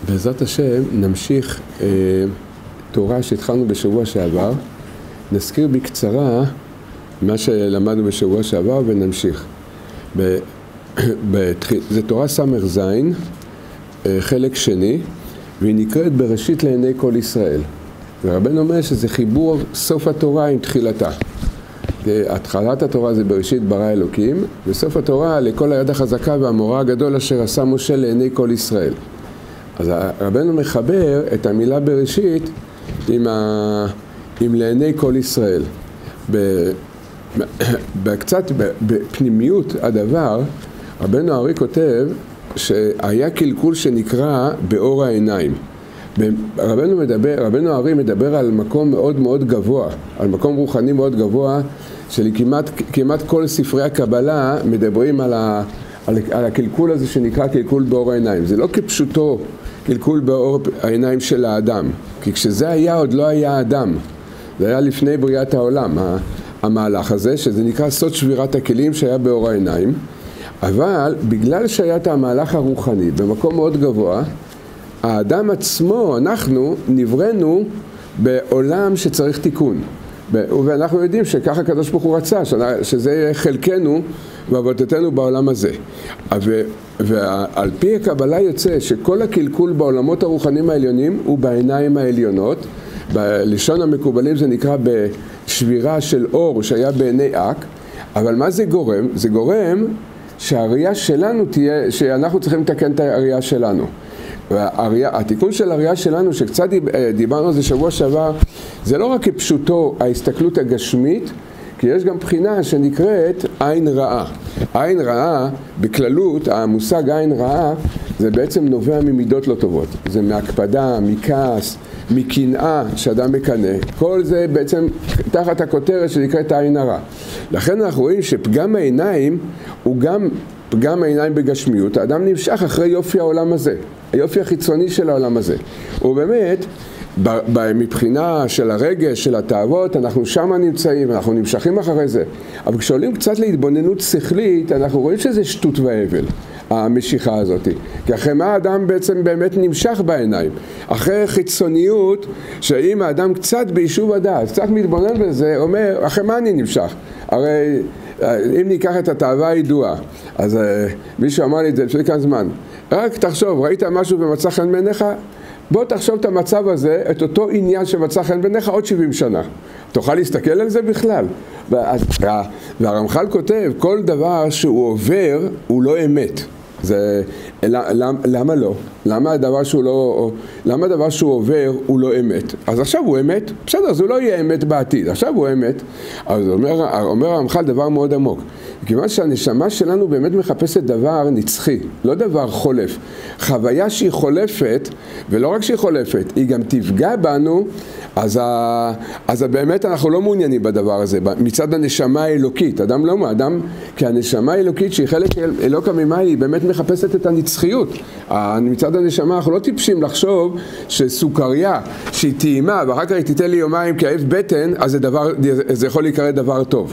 בעזרת השם נמשיך תורה שהתחלנו בשבוע שעבר, נזכיר בקצרה מה שלמדנו בשבוע שעבר ונמשיך. זה תורה סמך זין, חלק שני, והיא נקראת בראשית לעיני כל ישראל. ורבנו אומר שזה חיבור סוף התורה עם תחילתה. התחלת התורה זה בראשית ברא אלוקים, וסוף התורה לכל היד החזקה והמורא הגדול אשר עשה משה לעיני כל ישראל. אז רבנו מחבר את המילה בראשית עם לעיני כל ישראל. קצת בפנימיות הדבר, רבנו הארי כותב שהיה קלקול שנקרא באור העיניים. רבנו הארי מדבר על מקום מאוד מאוד גבוה, על מקום רוחני מאוד גבוה, כמעט כל ספרי הקבלה מדברים על הקלקול הזה שנקרא קלקול באור העיניים. זה לא כפשוטו קלקול באור העיניים של האדם, כי כשזה היה עוד לא היה אדם, זה היה לפני בריאת העולם, המהלך הזה, שזה נקרא סוד שבירת הכלים שהיה באור העיניים. אבל בגלל שהיה את המהלך הרוחני במקום מאוד גבוה, האדם עצמו, אנחנו נבראנו בעולם שצריך תיקון. ואנחנו יודעים שככה הקדוש ברוך הוא רצה, שזה יהיה חלקנו ועבודתנו בעולם הזה. ועל פי הקבלה יוצא שכל הקלקול בעולמות הרוחניים העליונים הוא בעיניים העליונות. בלשון המקובלים זה נקרא בשבירה של אור שהיה בעיני אק. אבל מה זה גורם? זה גורם שהראייה שלנו תהיה, שאנחנו צריכים לתקן את הראייה שלנו. התיקון של הראייה שלנו, שקצת דיברנו על זה שבוע שעבר, זה לא רק כפשוטו ההסתכלות הגשמית, כי יש גם בחינה שנקראת עין רעה. עין רעה, בכללות, המושג עין רעה, זה בעצם נובע ממידות לא טובות. זה מהקפדה, מכעס, מקנאה שאדם מקנא. כל זה בעצם תחת הכותרת שנקראת עין הרע. לכן אנחנו רואים שפגם העיניים הוא גם פגם העיניים בגשמיות. האדם נמשך אחרי יופי העולם הזה, היופי החיצוני של העולם הזה. ובאמת, מבחינה של הרגש, של התאוות, אנחנו שם נמצאים, אנחנו נמשכים אחרי זה. אבל כשעולים קצת להתבוננות שכלית, אנחנו רואים שזה שטות והבל, המשיכה הזאת. כי אחרי מה האדם בעצם באמת נמשך בעיניים? אחרי חיצוניות, שאם האדם קצת ביישוב הדעת, קצת מתבונן בזה, אומר, אחרי מה אני נמשך? הרי אם ניקח את התאווה הידועה, אז מישהו אמר לי את זה לפני כאן זמן, רק תחשוב, ראית משהו ומצא חן בעיניך? בוא תחשוב את המצב הזה, את אותו עניין שמצא חן בעיניך עוד 70 שנה. תוכל להסתכל על זה בכלל. והרמח"ל כותב, כל דבר שהוא עובר הוא לא אמת. למה לא? למה הדבר שהוא עובר הוא לא אמת? אז עכשיו הוא אמת, בסדר, אז הוא לא יהיה אמת בעתיד, עכשיו הוא אמת. אז אומר הרמח"ל דבר מאוד עמוק, כיוון שהנשמה שלנו באמת מחפשת דבר נצחי, לא דבר חולף. חוויה שהיא חולפת, ולא רק שהיא חולפת, היא גם תפגע בנו, אז באמת אנחנו לא מעוניינים בדבר הזה, מצד הנשמה האלוקית. כי הנשמה האלוקית שהיא חלק אלוק הממעל, היא באמת מחפשת את הנצחיות. מצד הנשמה אנחנו לא טיפשים לחשוב שסוכריה שהיא טעימה ואחר כך היא תיתן לי יומיים כאב בטן, אז זה יכול להיקרא דבר טוב.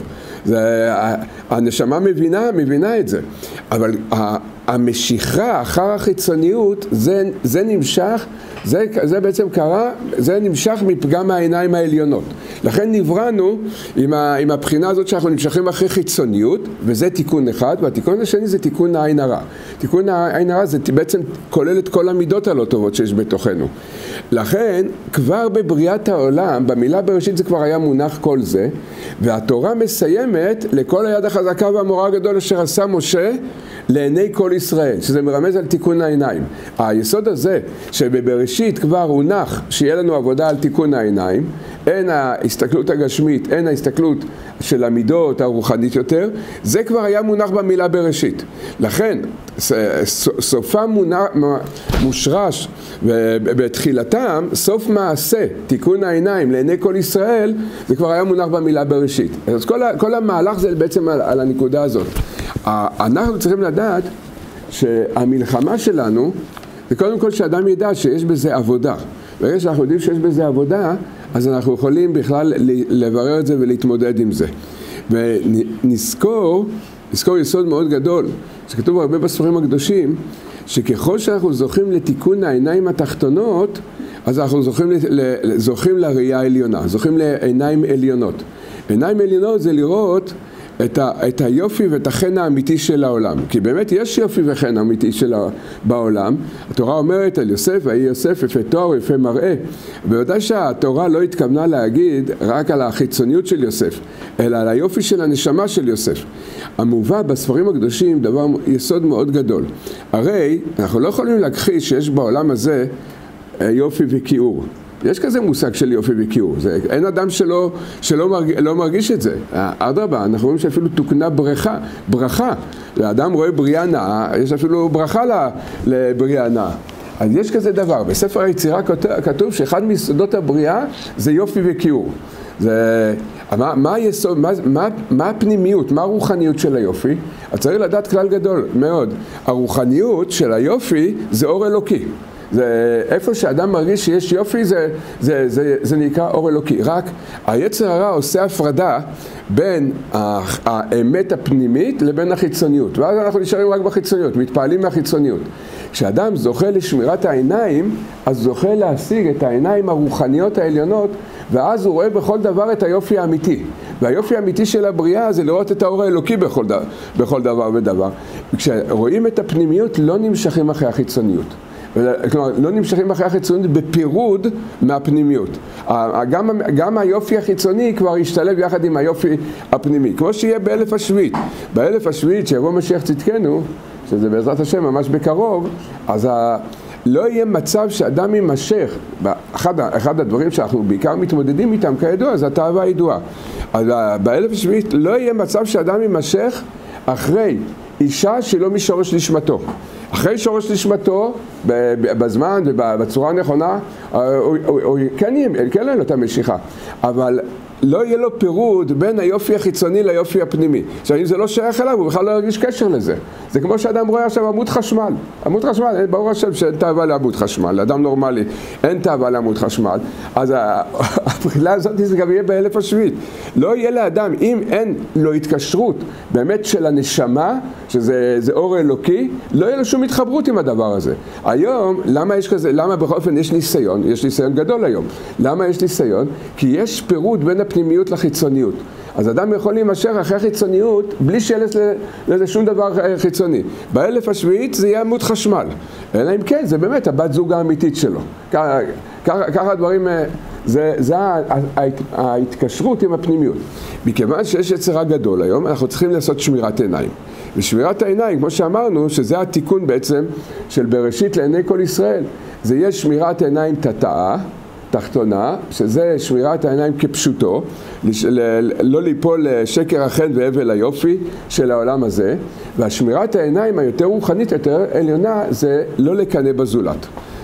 הנשמה מבינה את זה. אבל המשיכה אחר החיצוניות, זה נמשך, זה בעצם קרה, זה נמשך מפגם העיניים העליונות. לכן נבראנו עם הבחינה הזאת שאנחנו נמשכים אחרי חיצוניות, וזה תיקון אחד, והתיקון השני זה תיקון העין הרע. תיקון העין הרע זה בעצם כולל את כל המידות הלא טובות שיש בתוכנו. לכן כבר בבריאת העולם, במילה בראשית זה כבר היה מונח כל זה, והתורה מסיימת לכל היד החזקה והמורא הגדול אשר עשה משה לעיני כל ישראל, שזה מרמז על תיקון העיניים. היסוד הזה שבבראשית כבר הונח שיהיה לנו עבודה על תיקון העיניים, אין ההסתכלות הגשמית, אין ההסתכלות של המידות הרוחנית יותר, זה כבר היה מונח במילה בראשית. לכן סופה מושרש ובתחילתם, סוף מעשה, תיקון העיניים לעיני כל ישראל, זה כבר היה מונח במילה בראשית. אז כל המהלך זה בעצם על הנקודה הזאת. אנחנו צריכים לדעת שהמלחמה שלנו זה קודם כל שאדם ידע שיש בזה עבודה. ברגע שאנחנו יודעים שיש בזה עבודה, אז אנחנו יכולים בכלל לברר את זה ולהתמודד עם זה. ונזכור יסוד מאוד גדול, שכתוב הרבה בספרים הקדושים, שככל שאנחנו זוכים לתיקון העיניים התחתונות, אז אנחנו זוכים לראייה העליונה, זוכים לעיניים עליונות. עיניים עליונות זה לראות את היופי ואת החן האמיתי של העולם. כי באמת יש יופי וחן אמיתי בעולם. התורה אומרת על יוסף, ויהי יוסף יפה תואר ויפה מראה. בוודאי שהתורה לא התכוונה להגיד רק על החיצוניות של יוסף, אלא על היופי של הנשמה של יוסף. המובא בספרים הקדושים דבר יסוד מאוד גדול. הרי אנחנו לא יכולים להכחיש שיש בעולם הזה יופי וכיעור. יש כזה מושג של יופי וכיעור. אין אדם שלא מרגיש את זה. אדרבה, אנחנו רואים שאפילו תוקנה ברכה. האדם רואה בריאה נאה, יש אפילו ברכה לבריאה נאה. אז יש כזה דבר. בספר היצירה כתוב שאחד מיסודות הבריאה זה יופי וכיעור. מה הפנימיות, מה הרוחניות של היופי? אז צריך לדעת כלל גדול מאוד. הרוחניות של היופי זה אור אלוקי. זה איפה שאדם מרגיש שיש יופי, זה נקרא אור אלוקי. רק היצר הרע עושה הפרדה בין האמת הפנימית לבין החיצוניות. ואז אנחנו נשארים רק בחיצוניות, מתפעלים מהחיצוניות. כשאדם זוכה לשמירת העיניים, אז זוכה להשיג את העיניים הרוחניות העליונות, ואז הוא רואה בכל דבר את היופי האמיתי. והיופי האמיתי של הבריאה זה לראות את האור האלוקי בכל דבר ודבר. כשרואים את הפנימיות לא נמשכים אחרי החיצוניות. כלומר, לא נמשכים אחרי החיצוניות בפירוד מהפנימיות. גם היופי החיצוני כבר ישתלב יחד עם היופי הפנימי. כמו שיהיה באלף השביעית. באלף השביעית שיבוא משיח צדקנו, שזה בעזרת השם ממש בקרוב, אז לא יהיה מצב שאדם יימשך. אחד הדברים שאנחנו בעיקר מתמודדים איתם כידוע, זה התאווה הידועה. אז באלף השביעית לא יהיה מצב שאדם יימשך אחרי אישה שלא משורש נשמתו. אחרי שורש נשמתו, בזמן ובצורה הנכונה, כן יהיה לו את המשיכה. אבל לא יהיה לו פירוד בין היופי החיצוני ליופי הפנימי. עכשיו, אם זה לא שייך אליו, הוא בכלל לא ירגיש קשר לזה. זה כמו שאדם רואה עכשיו עמוד חשמל. עמוד חשמל, ברור השם שאין תאווה לעמוד חשמל. לאדם נורמלי אין תאווה לעמוד חשמל. אז הבחילה הזאת זה גם יהיה באלף השביעית. לא יהיה לאדם, אם אין לו התקשרות באמת של הנשמה, שזה אור אלוקי, לא יהיה לו שום התחברות עם הדבר הזה. היום, למה יש כזה, למה בכל אופן יש ניסיון? יש ניסיון גדול היום. למה יש ניסיון? כי יש פירוד בין הפנימיות לחיצוניות. אז אדם יכול להימשך אחרי חיצוניות בלי שיהיה לזה שום דבר חיצוני. באלף השביעית זה יהיה עמוד חשמל. אלא אם כן, זה באמת הבת זוג האמיתית שלו. ככה הדברים, זה ההתקשרות עם הפנימיות. מכיוון שיש יצר גדול היום, אנחנו צריכים לעשות שמירת עיניים. ושמירת העיניים, כמו שאמרנו, שזה התיקון בעצם של בראשית לעיני כל ישראל. זה יהיה שמירת עיניים תחתונה, שזה שמירת העיניים כפשוטו, לא ליפול לשקר החן והבל היופי של העולם הזה, והשמירת העיניים היותר רוחנית, יותר עליונה, זה לא לקנא בזולת.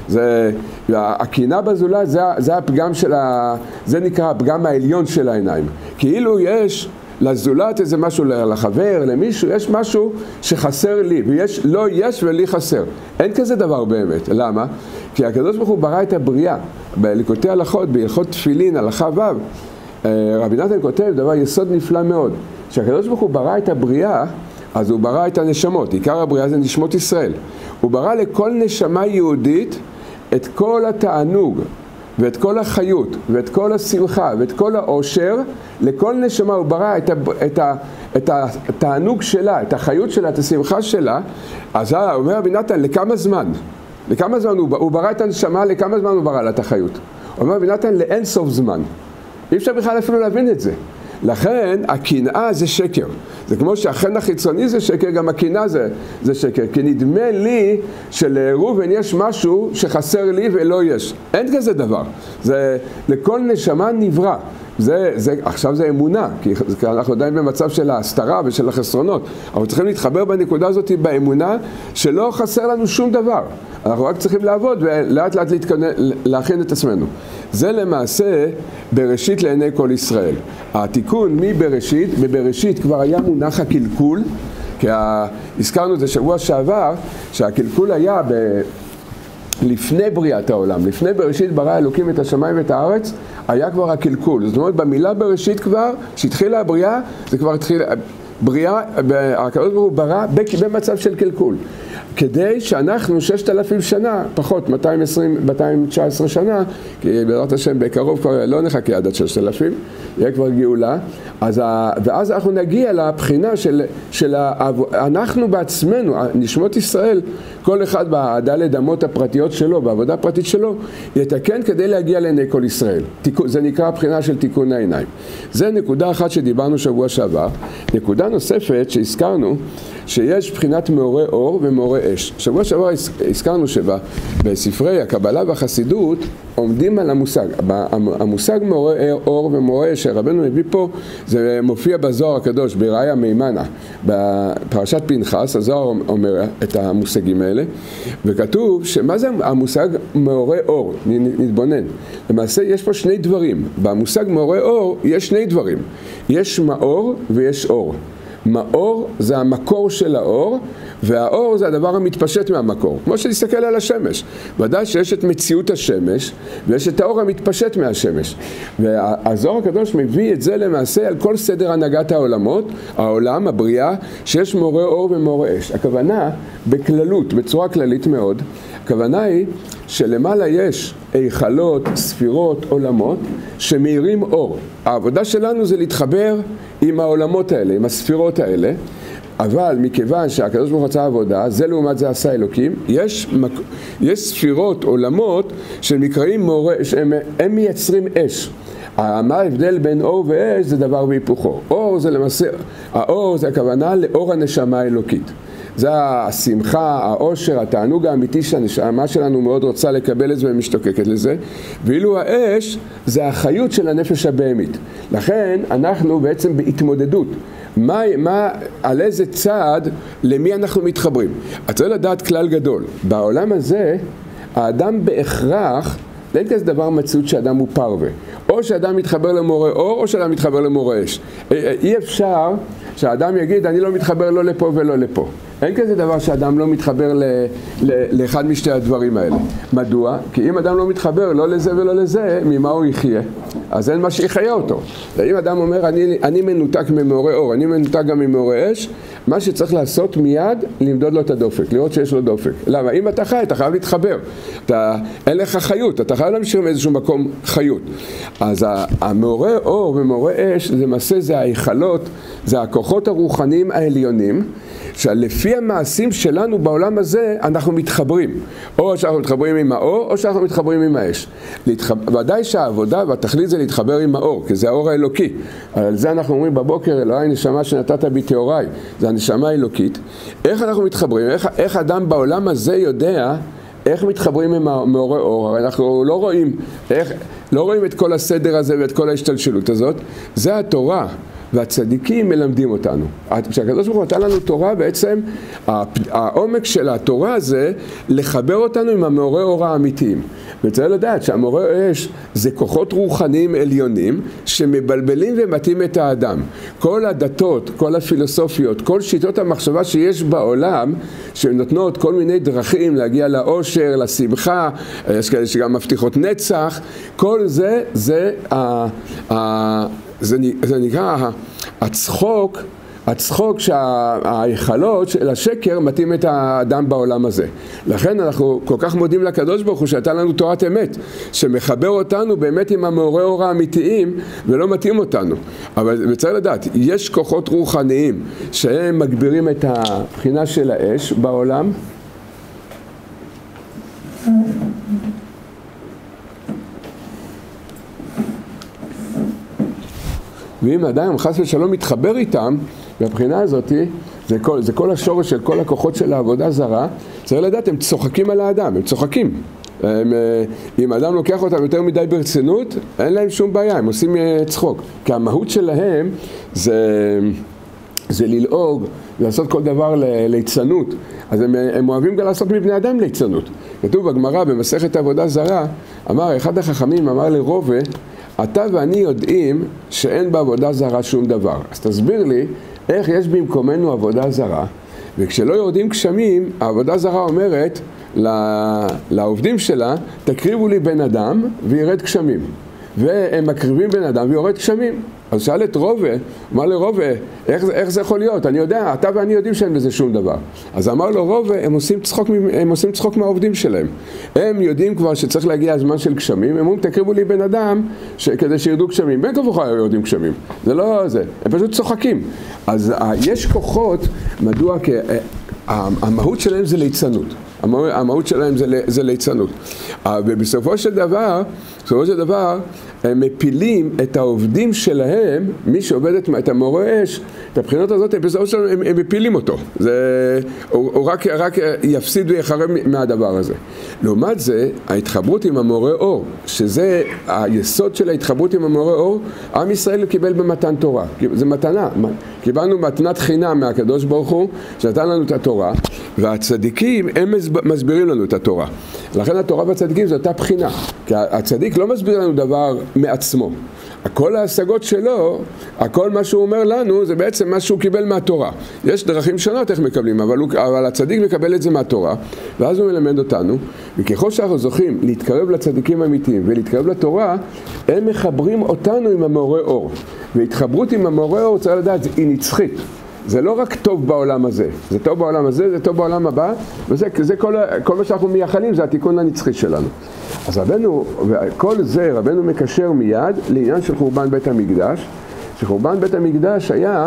הקינה בזולת זה הפגם זה נקרא הפגם העליון של העיניים. כאילו יש לזולת איזה משהו לחבר, למישהו, יש משהו שחסר לי, לא יש ולי חסר. אין כזה דבר באמת. למה? כי הקדוש ברוך הוא ברא את הבריאה. בליקוטי הלכות, בהלכות תפילין, הלכה ו', רבי נתן כותב דבר יסוד נפלא מאוד. כשהקדוש ברוך הוא ברא את הבריאה, אז הוא ברא את הנשמות. עיקר הבריאה זה נשמות ישראל. הוא ברא לכל נשמה יהודית את כל התענוג, ואת כל החיות, ואת כל השמחה, ואת כל העושר. לכל נשמה הוא ברא את התענוג שלה, את החיות שלה, את השמחה שלה. אז אומר רבי נתן, לכמה זמן? לכמה זמן הוא ברא את הנשמה, לכמה זמן הוא ברא לה את החיות? אומר רבי נתן, לאין סוף זמן. אי אפשר בכלל אפילו להבין את זה. לכן הקנאה זה שקר. זה כמו שהחן החיצוני זה שקר, גם הקנאה זה שקר. כי נדמה לי שלראובן יש משהו שחסר לי ולא יש. אין כזה דבר. זה לכל נשמה נברא. עכשיו זה אמונה, כי אנחנו עדיין במצב של ההסתרה ושל החסרונות. אבל צריכים להתחבר בנקודה הזאת באמונה שלא חסר לנו שום דבר. אנחנו רק צריכים לעבוד ולאט לאט להכין את עצמנו. זה למעשה בראשית לעיני כל ישראל. התיקון מבראשית, בבראשית כבר היה מונח הקלקול, כי הזכרנו את זה שבוע שעבר, שהקלקול היה לפני בריאת העולם, לפני בראשית ברא אלוקים את השמיים ואת הארץ, היה כבר הקלקול. זאת אומרת, במילה בראשית כבר, שהתחילה הבריאה, זה כבר התחילה, בריאה, הקדוש ברוך הוא ברא במצב של קלקול. כדי שאנחנו 6,000 שנה, פחות 219 שנה, כי בעזרת השם בקרוב כבר לא נחכה עד 6,000, יהיה כבר גאולה, ואז אנחנו נגיע לבחינה אנחנו בעצמנו, נשמות ישראל, כל אחד בדלת אמות הפרטיות שלו, בעבודה הפרטית שלו, יתקן כדי להגיע לעיני כל ישראל. זה נקרא הבחינה של תיקון העיניים. זה נקודה אחת שדיברנו שבוע שעבר. נקודה נוספת שהזכרנו, שיש בחינת מעוררי אור ומעוררי אש. שבוע שעבר הזכרנו שבספרי הקבלה והחסידות עומדים על המושג. המושג מעוררי אור ומעוררי אש שרבנו מביא פה, זה מופיע בזוהר הקדוש, בראיה מימנה, בפרשת פנחס, הזוהר אומר את המושגים האלה, וכתוב שמה זה המושג מעוררי אור, נתבונן. למעשה יש פה שני דברים, במושג מעוררי אור יש שני דברים, יש מאור ויש אור. מאור זה המקור של האור, והאור זה הדבר המתפשט מהמקור. כמו שנסתכל על השמש. ודאי שיש את מציאות השמש, ויש את האור המתפשט מהשמש. והזוהר הקדוש מביא את זה למעשה על כל סדר הנהגת העולמות, העולם, הבריאה, שיש מעוררי אור ומעוררי אש. הכוונה, בכללות, בצורה כללית מאוד, הכוונה היא שלמעלה יש היכלות, ספירות, עולמות, שמאירים אור. העבודה שלנו זה להתחבר עם העולמות האלה, עם הספירות האלה, אבל מכיוון שהקדוש ברוך הוא רצה עבודה, זה לעומת זה עשה אלוקים, יש ספירות, עולמות, שנקראים הם מייצרים אש. מה ההבדל בין אור ואש? זה דבר והיפוכו. אור זה למעשה, האור זה הכוונה לאור הנשמה האלוקית. זה השמחה, העושר, התענוג האמיתי שהנשמה שלנו מאוד רוצה לקבל את זה ומשתוקקת לזה, ואילו האש זה החיות של הנפש הבהמית. לכן אנחנו בעצם בהתמודדות. על איזה צעד, למי אנחנו מתחברים? את צריך לדעת כלל גדול. בעולם הזה, האדם בהכרח, אין כזה דבר מציאות שאדם הוא פרווה. או שאדם מתחבר למורה אור, או שאדם מתחבר למורה אש. אי אפשר שהאדם יגיד, אני לא מתחבר לא לפה ולא לפה. אין כזה דבר שאדם לא מתחבר לאחד משתי הדברים האלה. מדוע? כי אם אדם לא מתחבר לא לזה ולא לזה, ממה הוא יחיה? אז אין מה שיחיה אותו. ואם אדם אומר, אני מנותק ממעוררי אור, אני מנותק גם ממעוררי אש, מה שצריך לעשות מיד, למדוד לו את הדופק, לראות שיש לו דופק. למה? אם אתה חי, אתה חייב להתחבר. אין לך חיות, אתה חייב להמשיך מאיזשהו מקום חיות. אז המעוררי אור ומעוררי אש, למעשה זה ההיכלות, זה הכוחות הרוחניים העליונים, שלפי המעשים שלנו בעולם הזה אנחנו מתחברים. או שאנחנו מתחברים עם האור, או שאנחנו מתחברים עם האש. ודאי שהעבודה והתכלית זה להתחבר עם האור, כי זה האור האלוקי. על זה אנחנו אומרים בבוקר, אלוהי נשמה שנתת בי טהוריי, זה הנשמה האלוקית. איך אנחנו מתחברים? איך אדם בעולם הזה יודע איך מתחברים עם מעוררי אור? הרי אנחנו לא רואים את כל הסדר הזה ואת כל ההשתלשלות הזאת. זה התורה. והצדיקים מלמדים אותנו. כשהקדוש ברוך הוא נתן לנו תורה, בעצם העומק של התורה זה לחבר אותנו עם המעוררי אור האמיתיים. וצריך לדעת שהמעוררי אש זה כוחות רוחניים עליונים שמבלבלים ומתאים את האדם. כל הדתות, כל הפילוסופיות, כל שיטות המחשבה שיש בעולם, שנותנות כל מיני דרכים להגיע לאושר, לשמחה, יש כאלה שגם מבטיחות נצח, כל זה, זה נקרא הצחוק שההיכלות של השקר מתאים את האדם בעולם הזה. לכן אנחנו כל כך מודים לקדוש ברוך הוא שהייתה לנו תורת אמת, שמחבר אותנו באמת עם המעוררי אור האמיתיים ולא מתאים אותנו. אבל צריך לדעת, יש כוחות רוחניים שהם מגבירים את הבחינה של האש בעולם, ואם אדם חס ושלום מתחבר איתם, בבחינה הזאת, זה כל השורש של כל הכוחות של העבודה זרה, צריך לדעת, הם צוחקים על האדם, הם צוחקים. אם אדם לוקח אותם יותר מדי ברצינות, אין להם שום בעיה, הם עושים צחוק. כי המהות שלהם זה ללעוג, לעשות כל דבר ליצנות. אז הם אוהבים גם לעשות מבני אדם ליצנות. כתוב בגמרא, במסכת עבודה זרה, אחד החכמים אמר לרובה, אתה ואני יודעים שאין בעבודה זרה שום דבר. אז תסביר לי איך יש במקומנו עבודה זרה, וכשלא יורדים גשמים, העבודה זרה אומרת לעובדים שלה, תקריבו לי בן אדם וירד גשמים. והם מקריבים בן אדם ויורד גשמים. אז שאל את רובה, אמר לרובה, איך זה יכול להיות? אני יודע, אתה ואני יודעים שאין בזה שום דבר. אז אמר לו רובה, הם עושים צחוק מהעובדים שלהם. הם יודעים כבר שצריך להגיע הזמן של גשמים, הם אומרים, תקריבו לי בן אדם כדי שירדו גשמים. בין כבוך יורדים גשמים. זה לא זה, הם פשוט צוחקים. אז יש כוחות, מדוע המהות שלהם זה ליצנות. המהות שלהם זה ליצנות. ובסופו של דבר, הם מפילים את העובדים שלהם, מי שעובד את המורה אש, את הבחינות הזאת, בסופו של דבר הם מפילים אותו. הוא רק יפסיד ויחרב מהדבר הזה. לעומת זה, ההתחברות עם המורה אור, שזה היסוד של ההתחברות עם המורה אור, עם ישראל קיבל במתן תורה. זה מתנה. קיבלנו מתנת חינם מהקדוש ברוך הוא, שנתן לנו את התורה, והצדיקים הם מסבירים לנו את התורה. לכן התורה והצדיקים זו אותה בחינה. כי הצדיק לא מסביר לנו דבר מעצמו. כל ההשגות שלו, הכל מה שהוא אומר לנו, זה בעצם מה שהוא קיבל מהתורה. יש דרכים שונות איך מקבלים, אבל הצדיק מקבל את זה מהתורה, ואז הוא מלמד אותנו, וככל שאנחנו זוכים להתקרב לצדיקים האמיתיים ולהתקרב לתורה, הם מחברים אותנו עם המורה אור. והתחברות עם המורה אור, צריך לדעת, היא נצחית. זה לא רק טוב בעולם הזה, זה טוב בעולם הזה, זה טוב בעולם הבא, וזה כל מה שאנחנו מייחלים, זה התיקון הנצחי שלנו. אז כל זה רבנו מקשר מיד לעניין של חורבן בית המקדש, שחורבן בית המקדש היה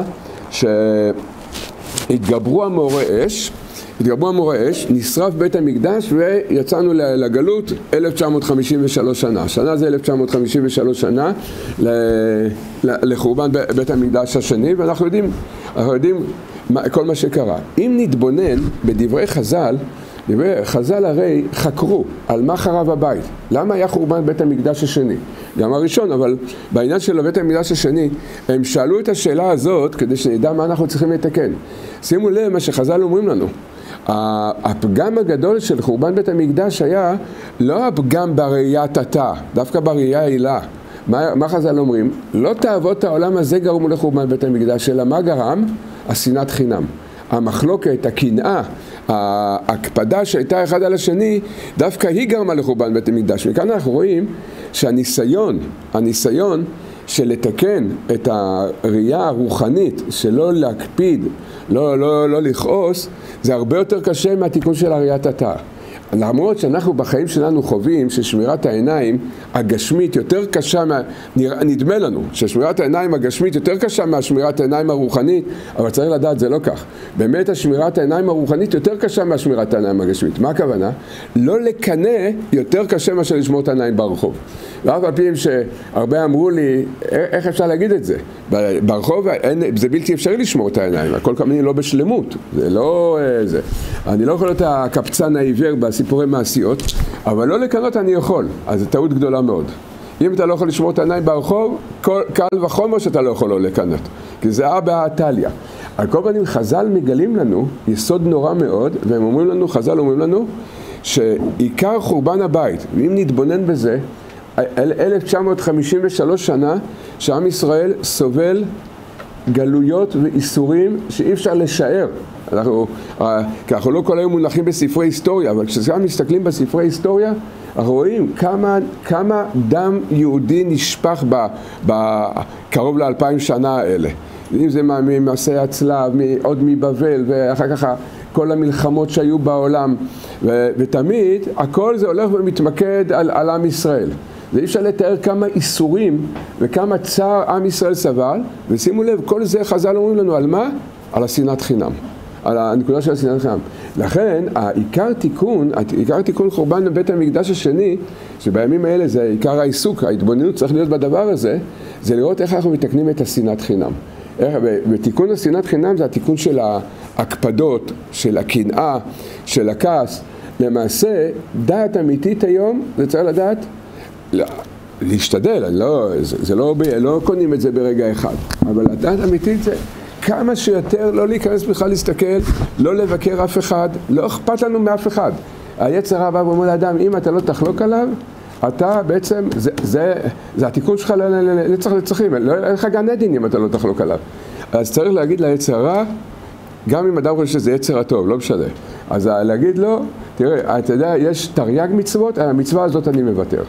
שהתגברו המורה אש, נשרף בית המקדש ויצאנו לגלות 1953 שנה. שנה זה 1953 שנה לחורבן בית המקדש השני, ואנחנו יודעים כל מה שקרה. אם נתבונן בדברי חז"ל הרי חקרו על מה חרב הבית. למה היה חורבן בית המקדש השני? גם הראשון, אבל בעניין של בית המקדש השני, הם שאלו את השאלה הזאת כדי שנדע מה אנחנו צריכים לתקן. שימו לב מה שחז"ל אומרים לנו. הפגם הגדול של חורבן בית המקדש היה לא הפגם בראיית התא, דווקא בראייה העילה. מה חז"ל אומרים? לא תאוות העולם הזה גרמו לחורבן בית המקדש, אלא מה גרם? השנאת חינם. המחלוקת, הקנאה, ההקפדה שהייתה אחד על השני, דווקא היא גרמה לחורבן בית המקדש. מכאן אנחנו רואים שהניסיון של לתקן את הראייה הרוחנית, שלא להקפיד, לא לכעוס, זה הרבה יותר קשה מהתיקון של ראיית התא. למרות שאנחנו בחיים שלנו חווים ששמירת העיניים הגשמית יותר קשה, נדמה לנו ששמירת העיניים הגשמית יותר קשה מהשמירת העיניים הרוחנית, אבל צריך לדעת זה לא כך. באמת השמירת העיניים הרוחנית יותר קשה מהשמירת העיניים הגשמית. מה הכוונה? לא לקנא יותר קשה מאשר לשמור את העיניים ברחוב. ואף על פי שהרבה אמרו לי, איך אפשר להגיד את זה? ברחוב זה בלתי אפשרי לשמור את העיניים, הכל כמובן לא בשלמות, זה לא זה. אני לא יכול להיות הקפצן העיוור בסיפורי מעשיות, אבל לא לקנות אני יכול, אז זו טעות גדולה מאוד. אם אתה לא יכול לשמור את העיניים ברחוב, קל וחומר שאתה לא יכול לא לקנות, כי זה בהטליה. על כל פנים חז"ל מגלים לנו יסוד נורא מאוד, והם אומרים לנו, חז"ל אומרים לנו, שעיקר חורבן הבית, ואם נתבונן בזה, 1953 שנה שעם ישראל סובל גלויות ואיסורים שאי אפשר לשער. כי אנחנו לא כל היום מונחים בספרי היסטוריה, אבל כשגם מסתכלים בספרי היסטוריה, אנחנו רואים כמה דם יהודי נשפך קרוב ל2000 שנה האלה. אם זה ממעשי הצלב, עוד מבבל, ואחר כך כל המלחמות שהיו בעולם, ותמיד הכל זה הולך ומתמקד על עם ישראל. זה אי אפשר לתאר כמה איסורים וכמה צער עם ישראל סבל, ושימו לב, כל זה חז"ל אומרים לנו על מה? על השנאת חינם, על הנקודה של השנאת חינם. לכן, העיקר תיקון חורבן בית המקדש השני, שבימים האלה זה עיקר העיסוק, ההתבוננות צריך להיות בדבר הזה, זה לראות איך אנחנו מתקנים את השנאת חינם. ותיקון השנאת חינם זה התיקון של ההקפדות, של הקנאה, של הכעס. למעשה, דעת אמיתית היום, זה צריך לדעת, להשתדל, לא קונים את זה ברגע אחד, אבל הדעת אמיתית זה כמה שיותר לא להיכנס בכלל להסתכל, לא לבקר אף אחד, לא אכפת לנו מאף אחד. היצר הרע בא ואומר לאדם, אם אתה לא תחלוק עליו, אתה בעצם, זה התיקון שלך לצרכים, אין לך גן עדן אם אתה לא תחלוק עליו. אז צריך להגיד ליצר הרע, גם אם אדם חושב שזה יצר הטוב, לא משנה. אז להגיד לו, תראה, אתה יודע, יש תרי"ג מצוות, על המצווה הזאת אני מוותר.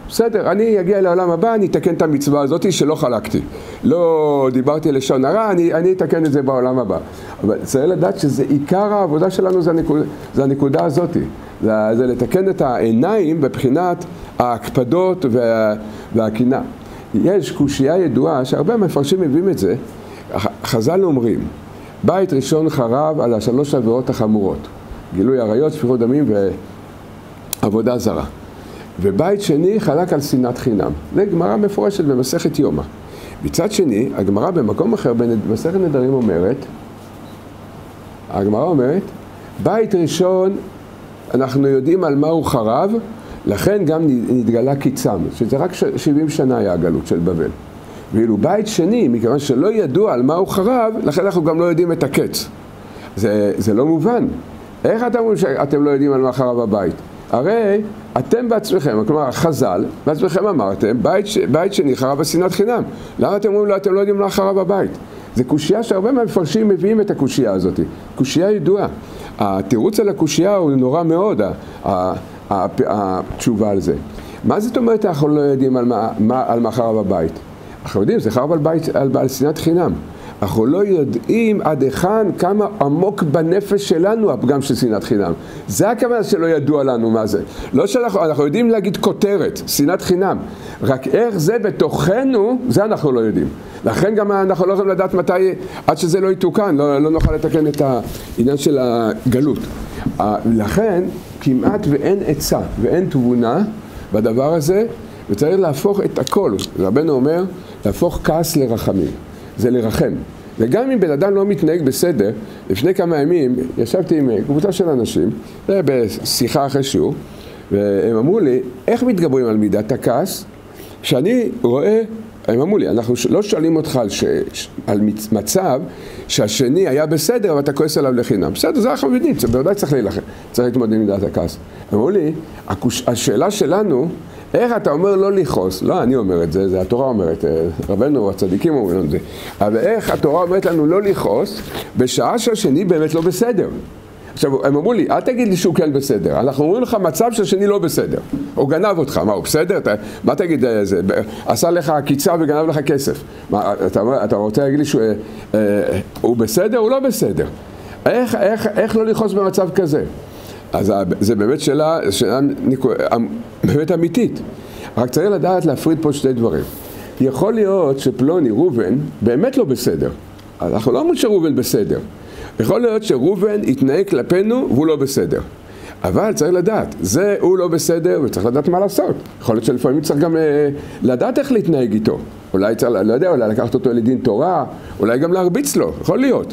בסדר, אני אגיע לעולם הבא, אני אתקן את המצווה הזאת שלא חלקתי. לא דיברתי לשון הרע, אני אתקן את זה בעולם הבא. אבל צריך לדעת שזה עיקר העבודה שלנו, זה הנקודה הזאת. זה לתקן את העיניים בבחינת ההקפדות והקינה. יש קושייה ידועה שהרבה מפרשים מביאים את זה. חז"ל אומרים, בית ראשון חרב על 3 עבירות החמורות. גילוי עריות, שפיכות דמים ועבודה זרה. ובית שני חלק על שנאת חינם. זה גמרא מפורשת במסכת יומא. מצד שני, הגמרא במקום אחר במסכת נדרים אומרת, הגמרא אומרת, בית ראשון אנחנו יודעים על מה הוא חרב, לכן גם נתגלה קיצם, שזה רק 70 שנה היה הגלות של בבל. ואילו בית שני, מכיוון שלא ידוע על מה הוא חרב, לכן אנחנו גם לא יודעים את הקץ. זה לא מובן. איך אתם אומרים שאתם לא יודעים על מה חרב הבית? הרי אתם בעצמכם, כלומר חז"ל, בעצמכם אמרתם, בית שני חרב על שנאת חינם. למה אתם אומרים, אתם לא יודעים מה חרב הבית? זה קושייה שהרבה מהמפרשים מביאים את הקושייה הזאת. קושייה ידועה. התירוץ על הקושייה הוא נורא מאוד, התשובה על זה. מה זאת אומרת אנחנו לא יודעים על מה חרב הבית? אנחנו יודעים, זה חרב על שנאת חינם. אנחנו לא יודעים עד היכן כמה עמוק בנפש שלנו הפגם של שנאת חינם. זה הכוונה שלא ידוע לנו מה זה. לא אנחנו יודעים להגיד כותרת, שנאת חינם. רק איך זה בתוכנו, זה אנחנו לא יודעים. לכן גם אנחנו לא יכולים לדעת מתי, עד שזה לא יתוקן, לא נוכל לתקן את העניין של הגלות. לכן כמעט ואין עצה ואין תבונה בדבר הזה, וצריך להפוך את הכל. רבנו אומר, להפוך כעס לרחמים. זה לרחם. וגם אם בן אדם לא מתנהג בסדר, לפני כמה ימים ישבתי עם קבוצה של אנשים, זה בשיחה אחרי שיעור, והם אמרו לי, איך מתגברים על מידת הכעס? כשאני רואה, הם אמרו לי, אנחנו לא שואלים אותך על מצב שהשני היה בסדר, אבל אתה כועס עליו לחינם. בסדר, זה אנחנו יודעים, בוודאי צריך להילחם, צריך להתמודד עם מידת הכעס. הם אמרו לי, השאלה שלנו, איך אתה אומר לא לכעוס? לא, אני אומר את זה, זה התורה אומרת, רבנו, הצדיקים אומרים את זה. אבל איך התורה אומרת לנו לא לכעוס, בשעה שהשני באמת לא בסדר? עכשיו, הם אמרו לי, אל תגיד לי שהוא כן בסדר. אנחנו אומרים לך מצב שהשני לא בסדר. הוא גנב אותך, מה, הוא בסדר? מה תגיד זה? עשה לך עקיצה וגנב לך כסף. מה, אתה רוצה להגיד לי שהוא בסדר? הוא לא בסדר. איך לא לכעוס במצב כזה? אז זה באמת שאלה באמת אמיתית. רק צריך לדעת להפריד פה שתי דברים. יכול להיות שפלוני, ראובן, באמת לא בסדר. אנחנו לא אומרים שראובן בסדר. יכול להיות שראובן יתנהג כלפינו והוא לא בסדר. אבל צריך לדעת, הוא לא בסדר וצריך לדעת מה לעשות. יכול להיות שלפעמים צריך גם לדעת איך להתנהג איתו. אולי צריך, לא יודע, אולי לקחת אותו לדין תורה, אולי גם להרביץ לו, יכול להיות.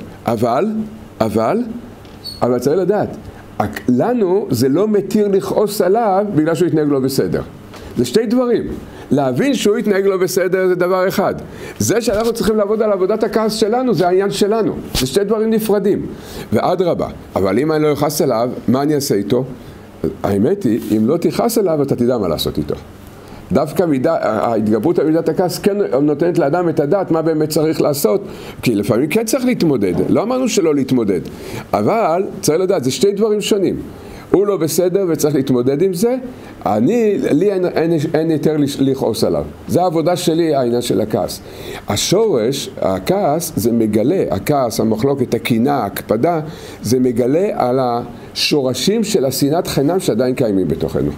אבל צריך לדעת. לנו זה לא מתיר לכעוס עליו בגלל שהוא יתנהג לא בסדר. זה שתי דברים. להבין שהוא יתנהג לא בסדר זה דבר אחד. זה שאנחנו צריכים לעבוד על עבודת הכעס שלנו, זה העניין שלנו. זה שתי דברים נפרדים. ועד רבה. אבל אם אני לא יכעס עליו, מה אני אעשה איתו? האמת היא, אם לא תכעס עליו, אתה תדע מה לעשות איתו. דווקא ההתגברות על מידת הכעס כן נותנת לאדם את הדעת מה באמת צריך לעשות, כי לפעמים כן צריך להתמודד, לא אמרנו שלא להתמודד, אבל צריך לדעת, זה שתי דברים שונים. הוא לא בסדר וצריך להתמודד עם זה, לי אין יותר לכעוס עליו. זה העבודה שלי, העניין של הכעס. השורש, הכעס, זה מגלה, הכעס, המחלוקת, הקינה, ההקפדה, זה על השורשים של השנאת חינם שעדיין קיימים בתוכנו.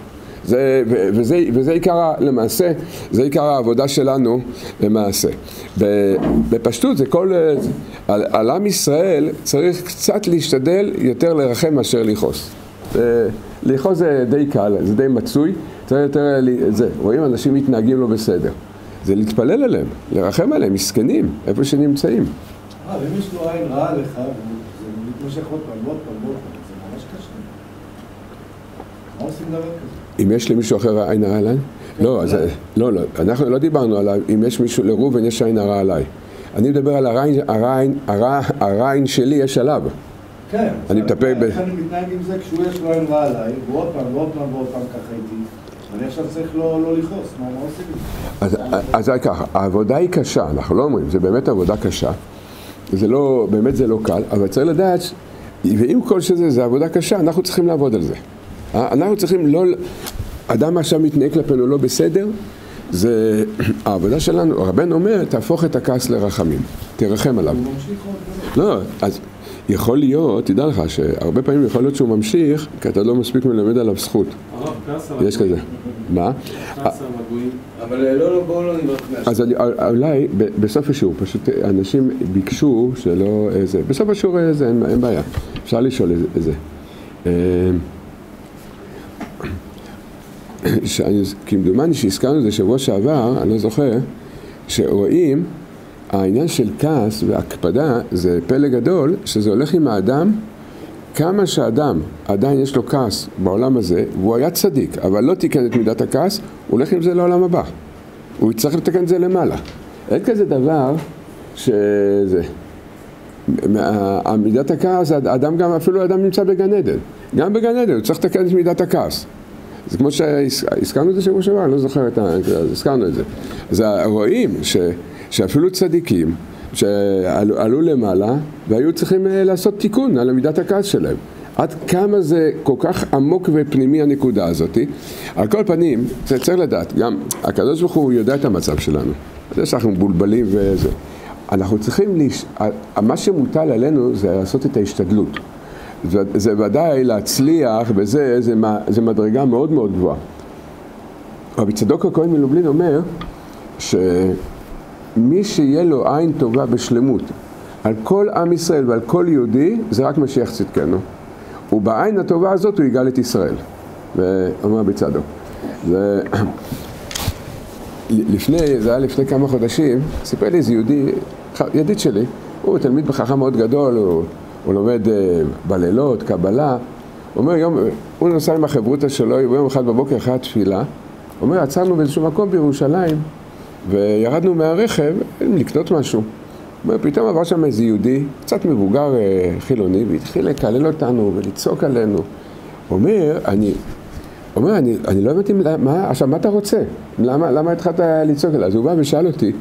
וזה עיקר למעשה, זה עיקר העבודה שלנו למעשה. בפשטות זה כל, על עם ישראל צריך קצת להשתדל יותר לרחם מאשר לכעוס. לכעוס זה די קל, זה די מצוי, צריך יותר, רואים אנשים מתנהגים לא בסדר. זה להתפלל עליהם, לרחם עליהם, מסכנים, איפה שנמצאים. אם יש לו עין רעה לך, זה מתמשך עוד פעם, זה ממש קשה. מה עושים דבר כזה? אם יש למישהו אחר עין הרע עליי? לא, אנחנו לא דיברנו עליו, אם יש מישהו לראובן יש עין הרע עליי. אני מדבר על הרעין שלי יש עליו. כן, אני מטפל איך אני מתנהג עם זה כשהוא יש לו עין רע עליי, ועוד פעם ככה איתי, ואני עכשיו צריך לא לכעוס, מה עושים עם זה? אז ככה, העבודה היא קשה, אנחנו לא אומרים, זה באמת עבודה קשה, באמת זה לא קל, אבל צריך לדעת, ועם כל שזה עבודה קשה, אנחנו צריכים לעבוד על זה. אנחנו צריכים לא, אדם עכשיו מתנהג כלפינו לא בסדר, זה העבודה שלנו. רבנו אומר, תהפוך את הכעס לרחמים, תרחם עליו. הוא ממשיך עוד לא, אז יכול להיות, תדע לך שהרבה פעמים יכול להיות שהוא ממשיך, כי אתה לא מספיק מלמד עליו זכות. הרב, כעס על יש כזה. מה? כעס על הגויים. אבל בואו לא נדבר מהשם. אז אולי בסוף השיעור, פשוט אנשים ביקשו שלא איזה, בסוף השיעור איזה, אין בעיה, אפשר לשאול איזה. כמדומני שהזכרנו את זה שבוע שעבר, אני לא זוכר, שרואים העניין של כעס והקפדה זה פלא גדול, שזה הולך עם האדם, כמה שאדם עדיין יש לו כעס בעולם הזה, והוא היה צדיק, אבל לא תיקן את מידת הכעס, הוא הולך עם זה לעולם הבא. הוא יצטרך לתקן את זה למעלה. אין כזה דבר שזה, מידת הכעס, האדם גם, אפילו האדם נמצא בגן עדן. גם בגן עדן, הוא צריך לתקן את מידת הכעס. זה כמו שהזכרנו את זה שבוע שעבר, אני לא זוכר הזכרנו את זה. אז רואים שאפילו צדיקים שעלו למעלה והיו צריכים לעשות תיקון על מידת הכעס שלהם. עד כמה זה כל כך עמוק ופנימי הנקודה הזאת. על כל פנים, צריך לדעת, גם הקדוש ברוך הוא יודע את המצב שלנו. זה שאנחנו מבולבלים וזה. אנחנו צריכים, מה שמוטל עלינו זה לעשות את ההשתדלות. זה ודאי להצליח בזה, זה מדרגה מאוד מאוד גבוהה. רבי צדוק הכהן מלובלין אומר שמי שיהיה לו עין טובה בשלמות על כל עם ישראל ועל כל יהודי, זה רק משיח צדקנו. ובעין הטובה הזאת הוא יגאל את ישראל. ואומר רבי צדוק. זה היה לפני כמה חודשים, סיפר לי איזה יהודי, ידיד שלי, הוא תלמיד בחכם מאוד גדול, הוא לומד בלילות, קבלה. הוא נוסע עם החברותא שלו, ביום אחד בבוקר אחרי התפילה. הוא אומר, עצרנו באיזשהו מקום בירושלים, וירדנו מהרכב לקנות משהו. הוא אומר, פתאום עבר שם איזה יהודי, קצת מבוגר חילוני, והתחיל לקלל אותנו ולצעוק עלינו. הוא אומר, אני לא הבנתי, עכשיו מה אתה רוצה? למה התחלת לצעוק עליו? אז הוא בא ושאל אותי,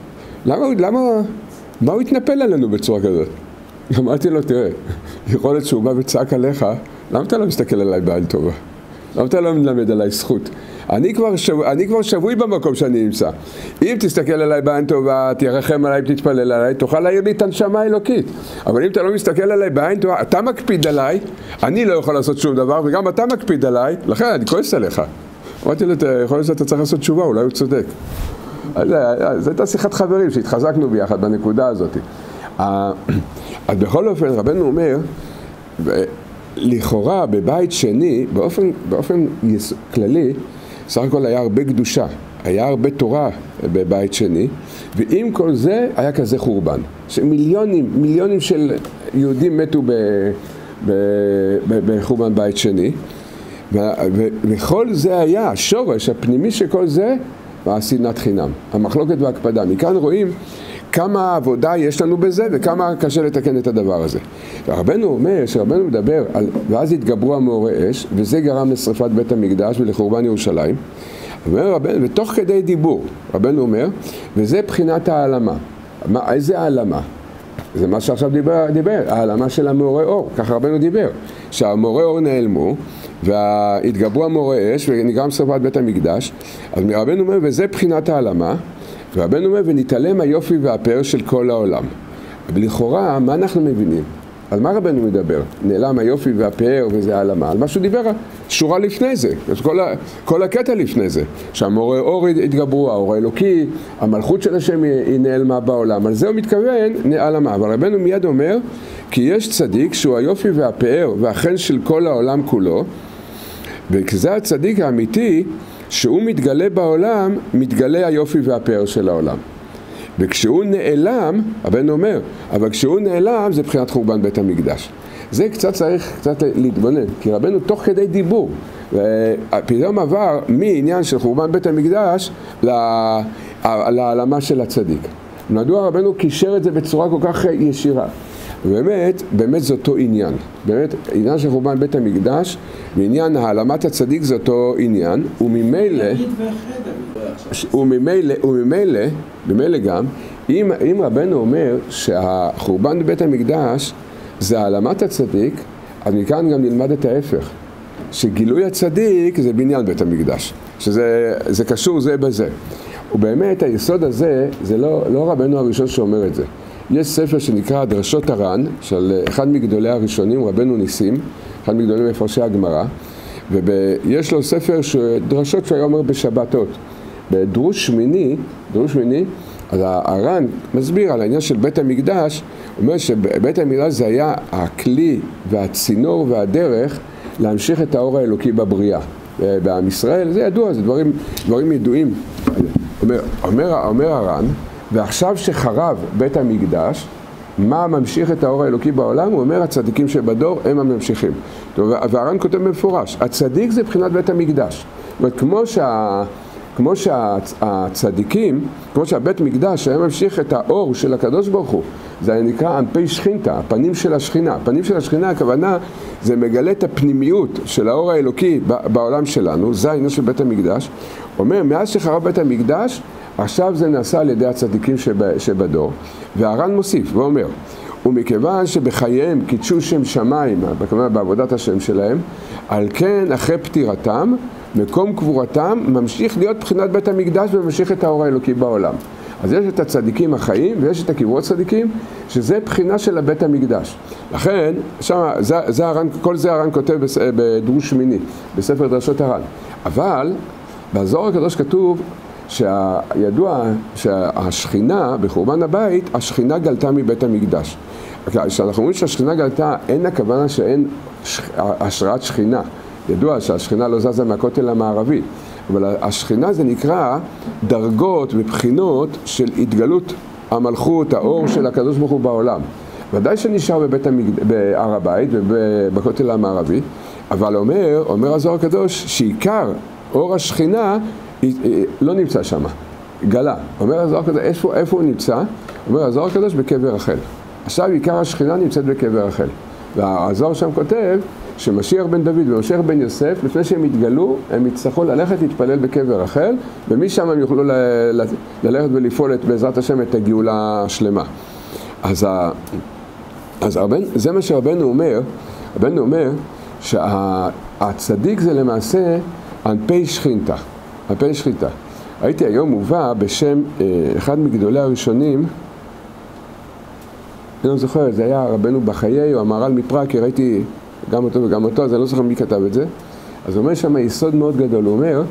מה הוא התנפל עלינו בצורה כזאת? אמרתי לו, תראה, יכול להיות שהוא בא וצעק עליך, למה אתה לא מסתכל עליי בעין טובה? למה אתה לא מלמד עליי זכות? אני כבר שבוי במקום שאני נמצא. אם תסתכל עליי בעין טובה, תרחם עליי, תתפלל עליי, תוכל להעיר לי את הנשמה האלוקית. אבל אם אתה לא מסתכל עליי בעין טובה, אתה מקפיד עליי, אני לא יכול לעשות שום דבר, וגם אתה מקפיד עליי, לכן אני כועס עליך. אמרתי לו, יכול להיות שאתה צריך לעשות תשובה, אולי הוא צודק. זו הייתה שיחת חברים שהתחזקנו ביחד בנקודה הזאת. אז בכל אופן, רבנו אומר, לכאורה בבית שני, באופן כללי, סך הכל היה הרבה קדושה, היה הרבה תורה בבית שני, ועם כל זה היה כזה חורבן. מיליונים של יהודים מתו בחורבן בית שני, וכל זה היה, השורש הפנימי של כל זה, והשנאת חינם, המחלוקת והקפדה. מכאן רואים כמה עבודה יש לנו בזה וכמה קשה לתקן את הדבר הזה. רבנו אומר, שרבנו מדבר על, ואז התגברו המאורי אש, וזה גרם לשריפת בית המקדש ולחורבן ירושלים. ותוך כדי דיבור, רבנו אומר, וזה בחינת העלמה. איזה העלמה? זה מה שעכשיו דיבר, העלמה של המאורי אור, ככה רבנו דיבר. שהמאורי אור נעלמו, והתגברו המאורי אש ונגרם שריפת בית המקדש. אז רבנו אומר, וזה בחינת העלמה, ורבנו אומר, ונתעלם היופי והפאר של כל העולם. ולכאורה, מה אנחנו מבינים? על מה רבנו מדבר? נעלם היופי והפאר וזה העלמה. על מה שהוא דיבר, שורה לפני זה. כל הקטע לפני זה. שהמאורי אור התגברו, האור האלוקי, המלכות של השם היא נעלמה בעולם. על זה הוא מתכוון, נעלמה. אבל רבנו מיד אומר, כי יש צדיק שהוא היופי והפאר והחן של כל העולם כולו, וכזה הצדיק האמיתי, שהוא מתגלה בעולם, מתגלה היופי והפאר של העולם. וכשהוא נעלם, רבנו אומר, אבל כשהוא נעלם זה בחינת חורבן בית המקדש. זה צריך קצת להתבונן, כי רבנו תוך כדי דיבור, פתאום עבר מעניין של חורבן בית המקדש להעלמה של הצדיק. מדוע רבנו קישר את זה בצורה כל כך ישירה? באמת זה אותו עניין. באמת, עניין של חורבן בית המקדש, ועניין העלמת הצדיק זה אותו עניין, וממילא גם, אם רבנו אומר שהחורבן בית המקדש זה העלמת הצדיק, אז מכאן גם נלמד את ההפך. שגילוי הצדיק זה בניין בית המקדש. שזה קשור זה בזה. ובאמת היסוד הזה, זה לא רבנו הראשון שאומר את זה. יש ספר שנקרא דרשות הר"ן, של אחד מגדולי הראשונים, רבנו ניסים, אחד מגדולי מפרשי הגמרא, ויש לו ספר דרשות שהיה אומר בשבתות. בדרוש שמיני, אז הר"ן מסביר על העניין של בית המקדש, הוא אומר שבית המקדש זה היה הכלי והצינור והדרך להמשיך את האור האלוקי בבריאה. בעם ישראל, זה ידוע, זה דברים ידועים. אומר הר"ן, ועכשיו שחרב בית המקדש, מה ממשיך את האור האלוקי בעולם? הוא אומר, הצדיקים שבדור הם הממשיכים. והר"ן כותב במפורש, הצדיק זה בחינת בית המקדש. זאת אומרת, כמו שהצדיקים, כמו שהבית מקדש היה ממשיך את האור של הקדוש ברוך הוא, זה נקרא אנפי שכינתה, הפנים של השכינה. הפנים של השכינה, הכוונה, זה מגלה את הפנימיות של האור האלוקי בעולם שלנו, זה העניין של בית המקדש. אומר, מאז שחרב בית המקדש, עכשיו זה נעשה על ידי הצדיקים שבדור. והר"ן מוסיף ואומר, ומכיוון שבחייהם קידשו שם שמיים, בעבודת השם שלהם, על כן אחרי פטירתם, מקום קבורתם ממשיך להיות בחינת בית המקדש וממשיך את האור האלוקי בעולם. אז יש את הצדיקים החיים ויש את הקברות צדיקים, שזה בחינה של הבית המקדש. לכן, שם, כל זה הר"ן כותב בדרוש שמיני, בספר דרשות הר"ן. אבל, בזוהר הקדוש כתוב שידוע שהשכינה, בחורבן הבית, השכינה גלתה מבית המקדש. כשאנחנו אומרים שהשכינה גלתה, אין הכוונה שאין השראת שכינה. ידוע שהשכינה לא זזה מהכותל המערבי, אבל השכינה זה נקרא דרגות ובחינות של התגלות המלכות, האור של הקדוש ברוך הוא בעולם. ודאי שנשאר בהר הבית ובכותל המערבי, אבל אומר הזוהר הקדוש שעיקר אור השכינה לא נמצא שם, גלה. אומר הזוהר הקדוש, איפה הוא נמצא? אומר הזוהר הקדוש בקבר רחל. עכשיו עיקר השכינה נמצאת בקבר רחל. והזוהר שם כותב שמשיח בן דוד ומשיח בן יוסף, לפני שהם יתגלו, הם יצטרכו ללכת להתפלל בקבר רחל, ומשם הם יוכלו ללכת ולפעול בעזרת השם את הגאולה השלמה. אז זה מה שרבנו אומר, רבנו אומר שהצדיק זה למעשה אנפי שכינתה, אנפי שכינתה. ראיתי היום מובא בשם אחד מגדולי הראשונים, אני לא זוכר, זה היה רבנו בחיי או המהר"ל מפראג, כי ראיתי גם אותו וגם אותו, אז אני לא זוכר מי כתב את זה. אז הוא אומר שם יסוד מאוד גדול, הוא אומר,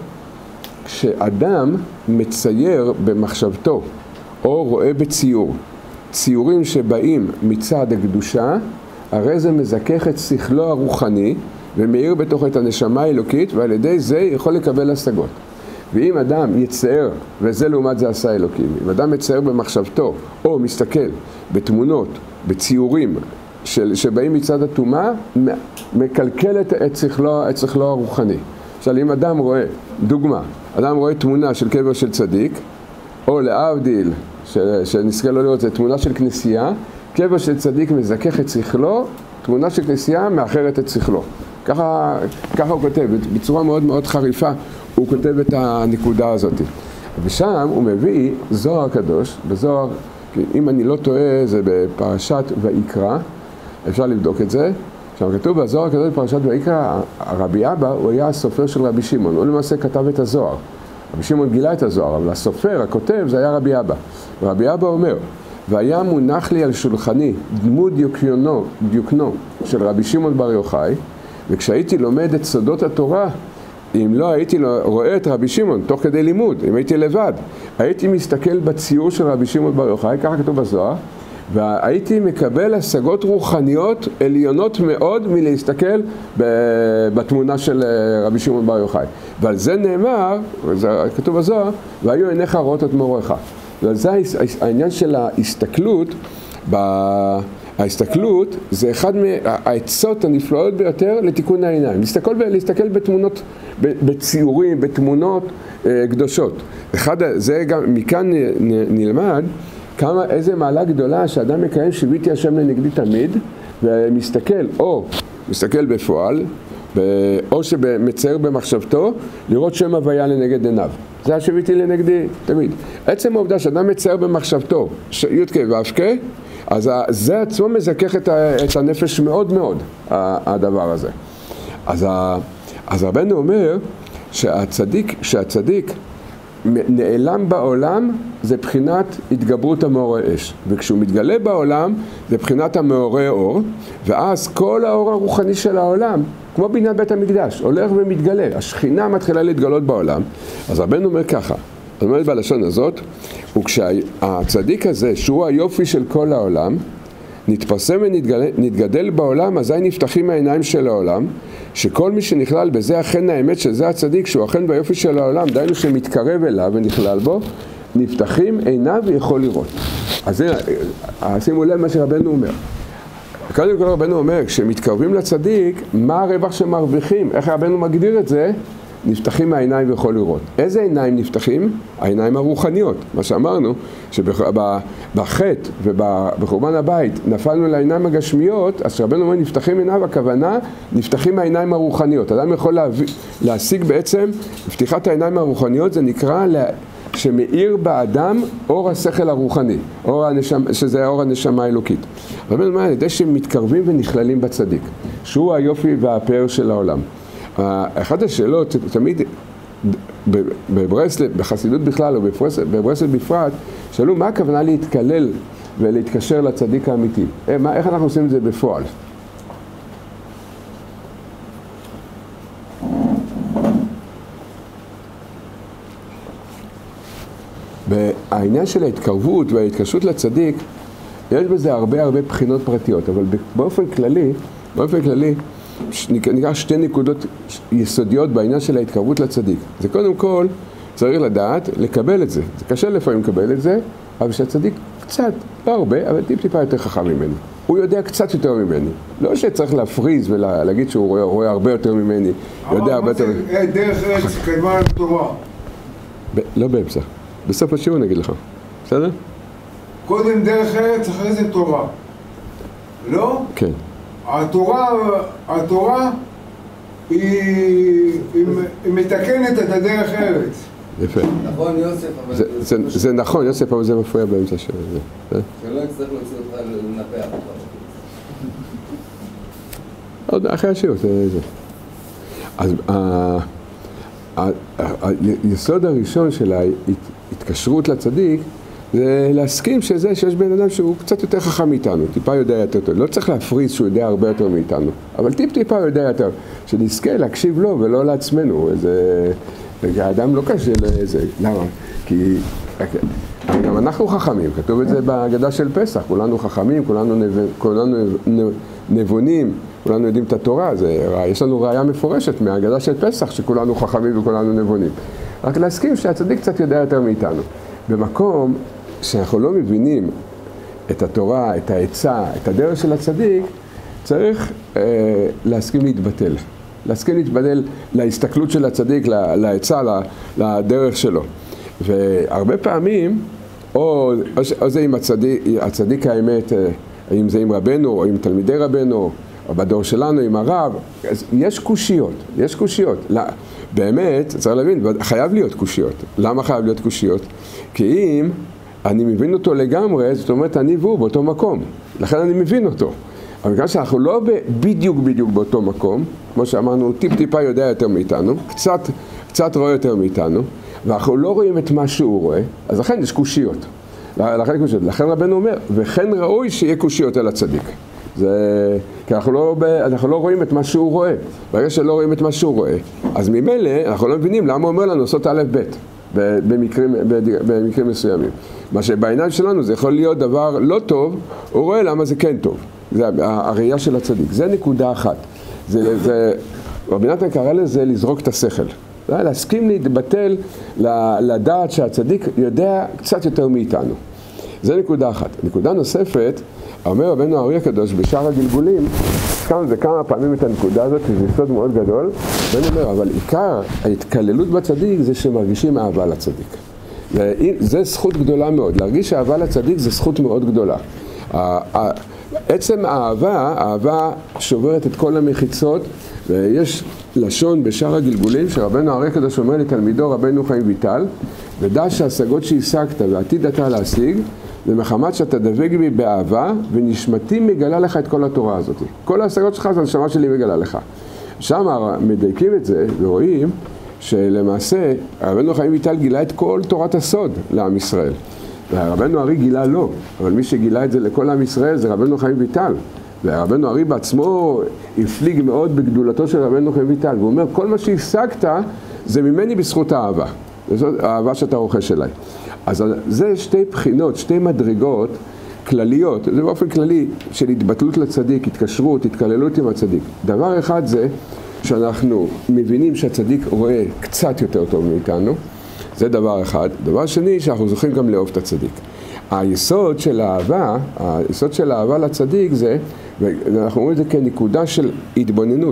כשאדם מצייר במחשבתו, או רואה בציור, ציורים שבאים מצד הקדושה, הרי זה מזכך את שכלו הרוחני, ומאיר בתוך את הנשמה האלוקית, ועל ידי זה יכול לקבל השגות. ואם אדם יצייר, וזה לעומת זה עשה אלוקים, אם אדם מצייר במחשבתו, או מסתכל בתמונות, בציורים, שבאים מצד הטומאה, מקלקלת את שכלו הרוחני. עכשיו, אם אדם רואה, דוגמה, אדם רואה תמונה של קבר של צדיק, או להבדיל, שנזכה לא לראות, זה תמונה של כנסייה, קבר של צדיק מזכך את שכלו, תמונה של כנסייה מאחרת את שכלו. ככה הוא כותב, בצורה מאוד מאוד חריפה, הוא כותב את הנקודה הזאת. ושם הוא מביא זוהר הקדוש, בזוהר, אם אני לא טועה, זה בפרשת ויקרא, אפשר לבדוק את זה. עכשיו כתוב בזוהר הקדוש בפרשת ויקרא, רבי אבא הוא היה הסופר של רבי שמעון, הוא למעשה כתב את הזוהר. רבי שמעון גילה את הזוהר, אבל הסופר, הכותב, זה היה רבי אבא. ורבי אבא אומר, והיה מונח לי על שולחני דמות דיוקנו של רבי שמעון בר יוחאי, וכשהייתי לומד את סודות התורה, אם לא הייתי רואה את רבי שמעון תוך כדי לימוד, אם הייתי לבד, הייתי מסתכל בציור של רבי שמעון בר יוחאי, ככה כתוב בזוהר, והייתי מקבל השגות רוחניות עליונות מאוד מלהסתכל בתמונה של רבי שמעון בר יוחאי. ועל זה נאמר, זה כתוב בזוהר, והיו עיניך רואות את מורך. ועל זה העניין של ההסתכלות, ההסתכלות זה אחד מהעצות הנפלאות ביותר לתיקון העיניים. להסתכל בתמונות, בציורים, בתמונות קדושות. זה גם, מכאן נלמד איזה מעלה גדולה שאדם מקיים שיביתי השם לנגדי תמיד, ומסתכל, או מסתכל בפועל, או שמצייר במחשבתו, לראות שם הוויה לנגד עיניו. זה השיביתי לנגדי תמיד. עצם העובדה שאדם מצייר במחשבתו, יודקה ואפקה, אז זה עצמו מזכך את הנפש מאוד מאוד, הדבר הזה. אז רבנו אומר שהצדיק נעלם בעולם זה בחינת התגברות המעורר אש, וכשהוא מתגלה בעולם זה בחינת המעורר אור, ואז כל האור הרוחני של העולם, כמו בניין בית המקדש, הולך ומתגלה, השכינה מתחילה להתגלות בעולם. אז רבנו אומר ככה, זאת אומרת בלשון הזאת, וכשהצדיק הזה, שהוא היופי של כל העולם, נתפרסם ונתגדל בעולם, אזי נפתחים העיניים של העולם, שכל מי שנכלל בזה אכן האמת שזה הצדיק, שהוא אכן ביופי של העולם, דיינו שמתקרב אליו ונכלל בו, נפתחים עיניו ויכול לראות. אז שימו לב מה שרבנו אומר. קודם כל רבנו אומר, כשמתקרבים לצדיק, מה הרווח שמרוויחים? איך רבנו מגדיר את זה? נפתחים העיניים ויכול לראות. איזה עיניים נפתחים? העיניים הרוחניות. מה שאמרנו, שבחטא ובחורבן הבית נפלנו לעיניים הגשמיות, אז רבנו אומר נפתחים עיניו, הכוונה נפתחים העיניים הרוחניות. אדם יכול להשיג בעצם, פתיחת העיניים הרוחניות זה נקרא שמאיר באדם אור השכל הרוחני, שזה אור הנשמה האלוקית. רבנו אומר, על ידי שמתקרבים ונכללים בצדיק, שהוא היופי והפאר של העולם. אחת השאלות תמיד בברסלב, בחסידות בכלל או בברסלב בפרט, שאלו מה הכוונה להתקלל ולהתקשר לצדיק האמיתי? איך אנחנו עושים את זה בפועל? העניין של ההתקרבות וההתקשרות לצדיק, יש בזה הרבה בחינות פרטיות, אבל באופן כללי, ניקח שתי נקודות יסודיות בעניין של ההתקרבות לצדיק. זה קודם כל צריך לדעת לקבל את זה. זה קשה לפעמים לקבל את זה, אבל שהצדיק קצת, לא הרבה, אבל טיפה יותר חכם ממני. הוא יודע קצת יותר ממני. לא שצריך להפריז ולהגיד שהוא רואה הרבה יותר ממני. יודע הרבה יותר... דרך ארץ קיימה תורה. לא באמצע. בסוף השיעור נגיד לך. בסדר? קודם דרך ארץ, אחרי זה תורה. לא? כן. התורה היא מתקנת את הדרך ארץ. יפה. נכון יוסף, אבל... זה נכון יוסף, אבל זה מפריע באמצע של זה. שלא יצטרך להוציא אותך לנפח אותך. עוד אחרי השיעור, זה. אז היסוד הראשון של ההתקשרות לצדיק, זה להסכים שיש בן אדם שהוא קצת יותר חכם מאיתנו, טיפה יודע יותר טוב. לא צריך להפריז שהוא יודע הרבה יותר מאיתנו, אבל טיפה יודע יותר. שנזכה להקשיב לו ולא לעצמנו. האדם לא קשה לזה. למה? כי גם אנחנו חכמים. כתוב את זה בהגדה של פסח. כולנו חכמים, כולנו נבונים, כולנו יודעים את התורה. יש לנו ראיה מפורשת מההגדה של פסח שכולנו חכמים וכולנו נבונים. רק להסכים שהצדיק קצת יודע יותר מאיתנו. במקום שאנחנו לא מבינים את התורה, את העצה, את הדרך של הצדיק, צריך להסכים להתבטל. להסכים להתבטל להסתכלות של הצדיק, לעצה, לדרך שלו. והרבה פעמים, או זה עם הצדיק האמת, אם זה עם רבנו, או עם תלמידי רבנו, או בדור שלנו עם הרב, אז יש קושיות. באמת, צריך להבין, חייב להיות קושיות. למה חייב להיות קושיות? כי אם אני מבין אותו לגמרי, זאת אומרת, אני והוא באותו מקום. לכן אני מבין אותו. אבל בגלל שאנחנו לא בדיוק באותו מקום, כמו שאמרנו, טיפה יודע יותר מאיתנו, קצת רואה יותר מאיתנו, ואנחנו לא רואים את מה שהוא רואה, אז לכן יש קושיות. לכן רבנו אומר, וכן ראוי שיהיה קושיות על הצדיק. כי אנחנו לא רואים את מה שהוא רואה. ברגע שלא רואים את מה שהוא רואה, אז ממילא אנחנו לא מבינים למה הוא אומר לנו לעשות א' ב' במקרים מסוימים. מה שבעיניים שלנו זה יכול להיות דבר לא טוב, הוא רואה למה זה כן טוב. זה הראייה של הצדיק. זה נקודה אחת. רבי נתן קרא לזה לזרוק את השכל. להסכים להתבטל, לדעת שהצדיק יודע קצת יותר מאיתנו. זה נקודה אחת. נקודה נוספת, אומר רבנו הארי הקדוש בשאר הגלגולים, הזכרנו את זה כמה פעמים את הנקודה הזאת, זה יסוד מאוד גדול, ואני אומר, אבל עיקר ההתקללות בצדיק זה שמרגישים אהבה לצדיק. זה זכות גדולה מאוד, להרגיש אהבה לצדיק זה זכות מאוד גדולה. עצם האהבה שוברת את כל המחיצות, ויש לשון בשאר הגלגולים שרבנו הארי הקדוש אומר לתלמידו רבנו חיים ויטל, ודע שההשגות שהשגת ועתיד אתה להשיג, זה מחמת שאתה דבק בי באהבה, ונשמתי מגלה לך את כל התורה הזאת. כל ההשגות שלך זה הנשמה שלי מגלה לך. שם מדייקים את זה ורואים שלמעשה רבנו חיים ויטל גילה את כל תורת הסוד לעם ישראל. רבנו ארי גילה לא, אבל מי שגילה את זה לכל עם ישראל זה רבנו חיים ויטל. ורבנו ארי בעצמו הפליג מאוד בגדולתו של רבנו חיים ויטל, והוא אומר, כל מה שהשגת זה ממני בזכות האהבה. זאת האהבה שאתה רוכש אליי. אז זה שתי בחינות, שתי מדרגות כלליות, זה באופן כללי של התבטלות לצדיק, התקשרות, התקללות עם הצדיק. דבר אחד זה שאנחנו מבינים שהצדיק רואה קצת יותר טוב מאיתנו, זה דבר אחד. דבר שני, שאנחנו זוכים גם לאהוב את הצדיק. היסוד של האהבה לצדיק זה, ואנחנו רואים את זה כנקודה של התבוננות.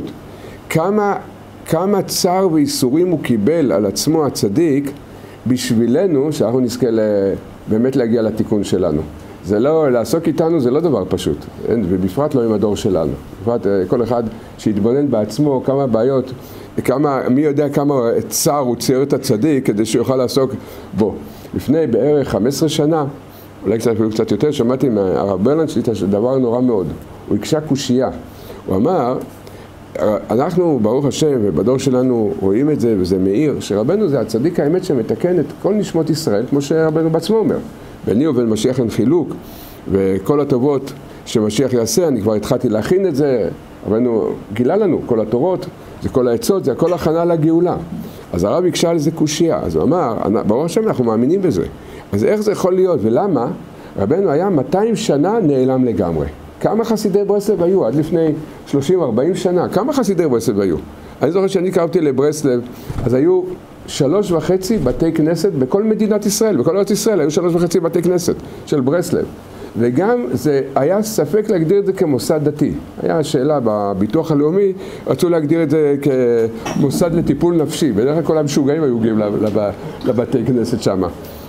כמה צער ואיסורים הוא קיבל על עצמו הצדיק בשבילנו, שאנחנו נזכה באמת להגיע לתיקון שלנו. זה לא, לעסוק איתנו זה לא דבר פשוט, ובפרט לא עם הדור שלנו. בפרט כל אחד שיתבונן בעצמו כמה בעיות, מי יודע כמה צער הוא צייר את הצדיק כדי שיוכל לעסוק בו. לפני בערך 15 שנה, אולי קצת יותר, שמעתי מהרב ברלנדשטיין דבר נורא מאוד. הוא הקשה קושייה. הוא אמר, אנחנו ברוך השם ובדור שלנו רואים את זה וזה מאיר, שרבנו זה הצדיק האמת שמתקן את כל נשמות ישראל, כמו שרבנו בעצמו אומר. ביני ובין משיח אין חילוק, וכל הטובות שמשיח יעשה, אני כבר התחלתי להכין את זה, רבנו גילה לנו, כל התורות, זה כל העצות, זה הכל הכנה לגאולה. אז הרב הקשה על זה קושייה, אז הוא אמר, ברוך השם אנחנו מאמינים בזה. אז איך זה יכול להיות ולמה? רבנו היה 200 שנה נעלם לגמרי. כמה חסידי ברסלב היו עד לפני 30-40 שנה? כמה חסידי ברסלב היו? אני זוכר שאני קרבתי לברסלב, אז היו 3.5 בתי כנסת בכל מדינת ישראל, בכל ארץ ישראל היו 3.5 בתי כנסת של ברסלב. וגם זה היה ספק להגדיר את זה כמוסד דתי. היה שאלה בביטוח הלאומי, רצו להגדיר את זה כמוסד לטיפול נפשי. בדרך כלל כל המשוגעים היו גאים לבתי כנסת שם.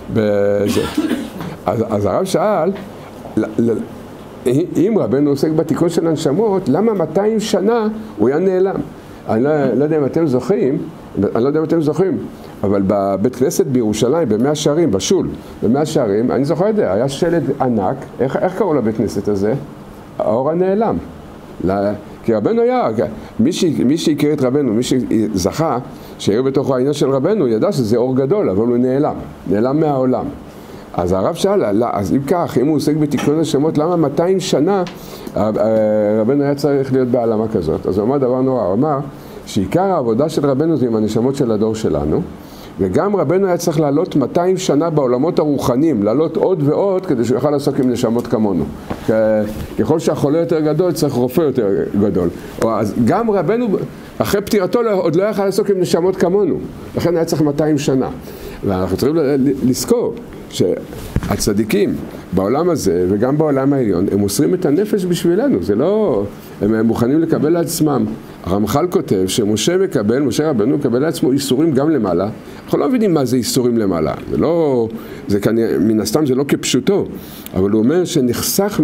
אז הרב שאל, אם רבנו עוסק בתיקון של הנשמות, למה 200 שנה הוא היה נעלם? אני לא יודע אם אתם זוכרים, אבל בבית כנסת בירושלים, במאה שערים, בשול, במאה שערים, אני זוכר את זה, היה שלט ענק, איך קראו לבית כנסת הזה? האור הנעלם. כי רבנו היה, מי שהכיר את רבנו, מי שזכה, שהיו בתוך העניין של רבנו, ידע שזה אור גדול, אבל הוא נעלם מהעולם. אז הרב שאל, אז אם כך, אם הוא עוסק בתיקון השמות, למה 200 שנה רבנו היה צריך להיות בעלמה כזאת? אז הוא אמר דבר נורא, הוא אמר שעיקר העבודה של רבנו זה עם הנשמות של הדור שלנו, וגם רבנו היה צריך לעלות 200 שנה בעולמות הרוחניים, לעלות עוד ועוד כדי שהוא יוכל לעסוק עם נשמות כמונו. ככל שהחולה יותר גדול צריך רופא יותר גדול. אז גם רבנו אחרי פטירתו עוד לא יכל לעסוק עם נשמות כמונו, לכן היה צריך 200 שנה. ואנחנו צריכים לזכור שהצדיקים בעולם הזה וגם בעולם העליון הם מוסרים את הנפש בשבילנו, זה לא, הם מוכנים לקבל לעצמם. הרמח"ל כותב שמשה רבנו מקבל לעצמו איסורים גם למעלה. אנחנו לא מבינים מה זה איסורים למעלה, זה כנראה, מן הסתם זה לא כפשוטו, אבל הוא אומר שנחשך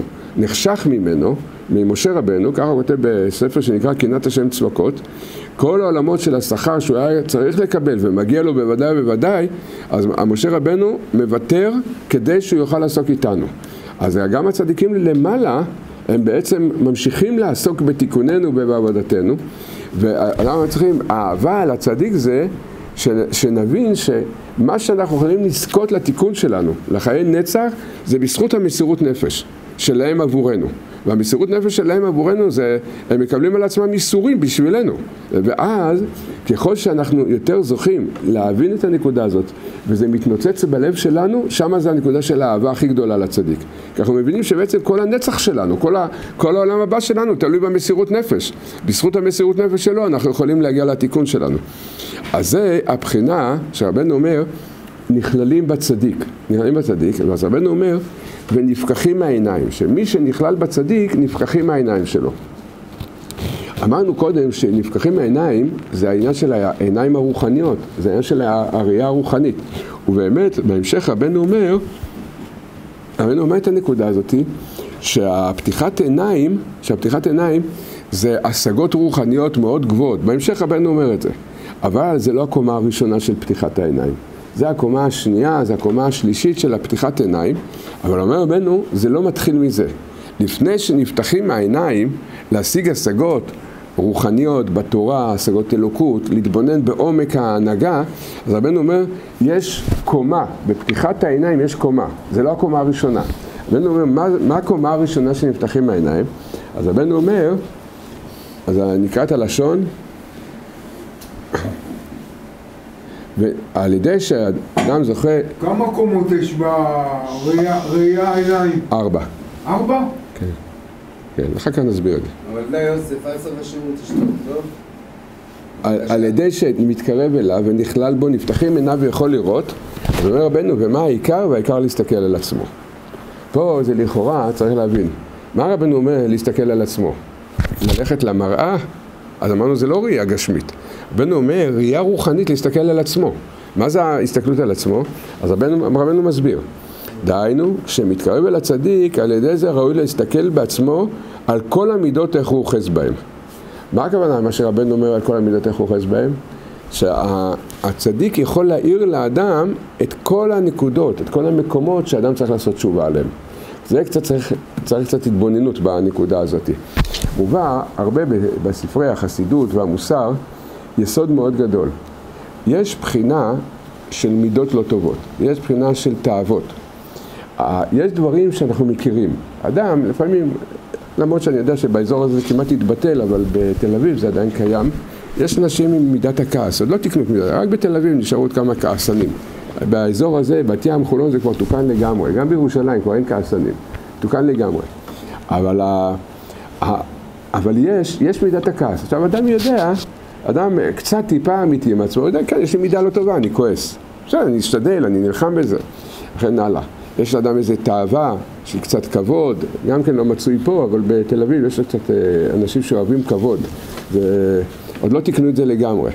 ממנו ממשה רבנו, ככה הוא כותב בספר שנקרא קנאת השם צבקות, כל העולמות של השכר שהוא היה צריך לקבל ומגיע לו בוודאי, אז משה רבנו מוותר כדי שהוא יוכל לעסוק איתנו. אז גם הצדיקים למעלה הם בעצם ממשיכים לעסוק בתיקוננו ובעבודתנו, ואנחנו צריכים, האהבה על הצדיק זה שנבין שמה שאנחנו יכולים לזכות לתיקון שלנו, לחיי נצח, זה בזכות המסירות נפש שלהם עבורנו. והמסירות נפש שלהם עבורנו זה, הם מקבלים על עצמם איסורים בשבילנו. ואז, ככל שאנחנו יותר זוכים להבין את הנקודה הזאת, וזה מתנוצץ בלב שלנו, שמה זה הנקודה של האהבה הכי גדולה לצדיק. כי אנחנו מבינים שבעצם כל הנצח שלנו, כל העולם הבא שלנו, תלוי במסירות נפש. בזכות המסירות נפש שלו, אנחנו יכולים להגיע לתיקון שלנו. אז זה הבחינה שרבנו אומר, נכללים בצדיק. אז רבנו אומר, ונפקחים מהעיניים, שמי שנכלל בצדיק, נפקחים מהעיניים שלו. אמרנו קודם שנפקחים מהעיניים, זה העניין של העיניים הרוחניות, זה העניין של הראייה הרוחנית. ובאמת, בהמשך רבנו אומר את הנקודה הזאת, שהפתיחת עיניים זה השגות רוחניות מאוד גבוהות. בהמשך רבנו אומר את זה. אבל זה לא הקומה הראשונה של פתיחת העיניים. זה הקומה השנייה, זה הקומה השלישית של הפתיחת עיניים, אבל אומר רבנו, זה לא מתחיל מזה. לפני שנפתחים העיניים להשיג השגות רוחניות, בתורה, השגות אלוקות, להתבונן בעומק ההנהגה, אז רבנו אומר, יש קומה, בפתיחת העיניים יש קומה, זה לא הקומה הראשונה. רבנו אומר, מה הקומה הראשונה שנפתחים העיניים? אז רבנו אומר, אז נקרא את הלשון, ועל ידי שאדם זוכה... כמה קומות יש בראייה העיניים? 4. 4? כן. כן, אחר כך נסביר את זה. אבל לא יוסף, 10 ושירות תשתות, טוב? על ידי שמתקרב אליו ונכלל בו, נפתחים עיניו ויכול לראות, אז אומר רבנו, ומה העיקר? והעיקר להסתכל על עצמו. פה זה לכאורה, צריך להבין. מה רבנו אומר להסתכל על עצמו? ללכת למראה? אז אמרנו, זה לא ראייה גשמית. רבנו אומר, ראייה רוחנית להסתכל על עצמו. מה זה ההסתכלות על עצמו? אז רבנו מסביר. דהיינו, כשמתקרב אל הצדיק, על ידי זה ראוי להסתכל בעצמו על כל המידות איך הוא אוחז בהם. מה הכוונה מה שרבנו אומר על כל המידות איך הוא אוחז בהם? שהצדיק יכול להאיר לאדם את כל הנקודות, את כל המקומות שאדם צריך לעשות תשובה עליהם. זה צריך קצת התבוננות בנקודה הזאת. מובא הרבה בספרי החסידות והמוסר יסוד מאוד גדול. יש בחינה של מידות לא טובות, יש בחינה של תאוות. יש דברים שאנחנו מכירים. אדם, לפעמים, למרות שאני יודע שבאזור הזה זה כמעט התבטל, אבל בתל אביב זה עדיין קיים, יש אנשים עם מידת הכעס, עוד לא תקנו את מידת, רק בתל אביב נשארו עוד כמה כעסנים. באזור הזה, בת ים, חולון, זה כבר תוקן לגמרי, גם בירושלים כבר אין כעסנים, תוקן לגמרי. אבל יש מידת הכעס. עכשיו, אדם יודע, אדם קצת טיפה אמיתי עם עצמו, יודע, כן, יש לי מידה לא טובה, אני כועס. עכשיו, אני אשתדל, אני נלחם בזה. לכן הלאה. יש לאדם איזו תאווה של קצת כבוד, גם כן לא מצוי פה, אבל בתל אביב יש קצת אנשים שאוהבים כבוד. עוד לא תקנו את זה לגמרי.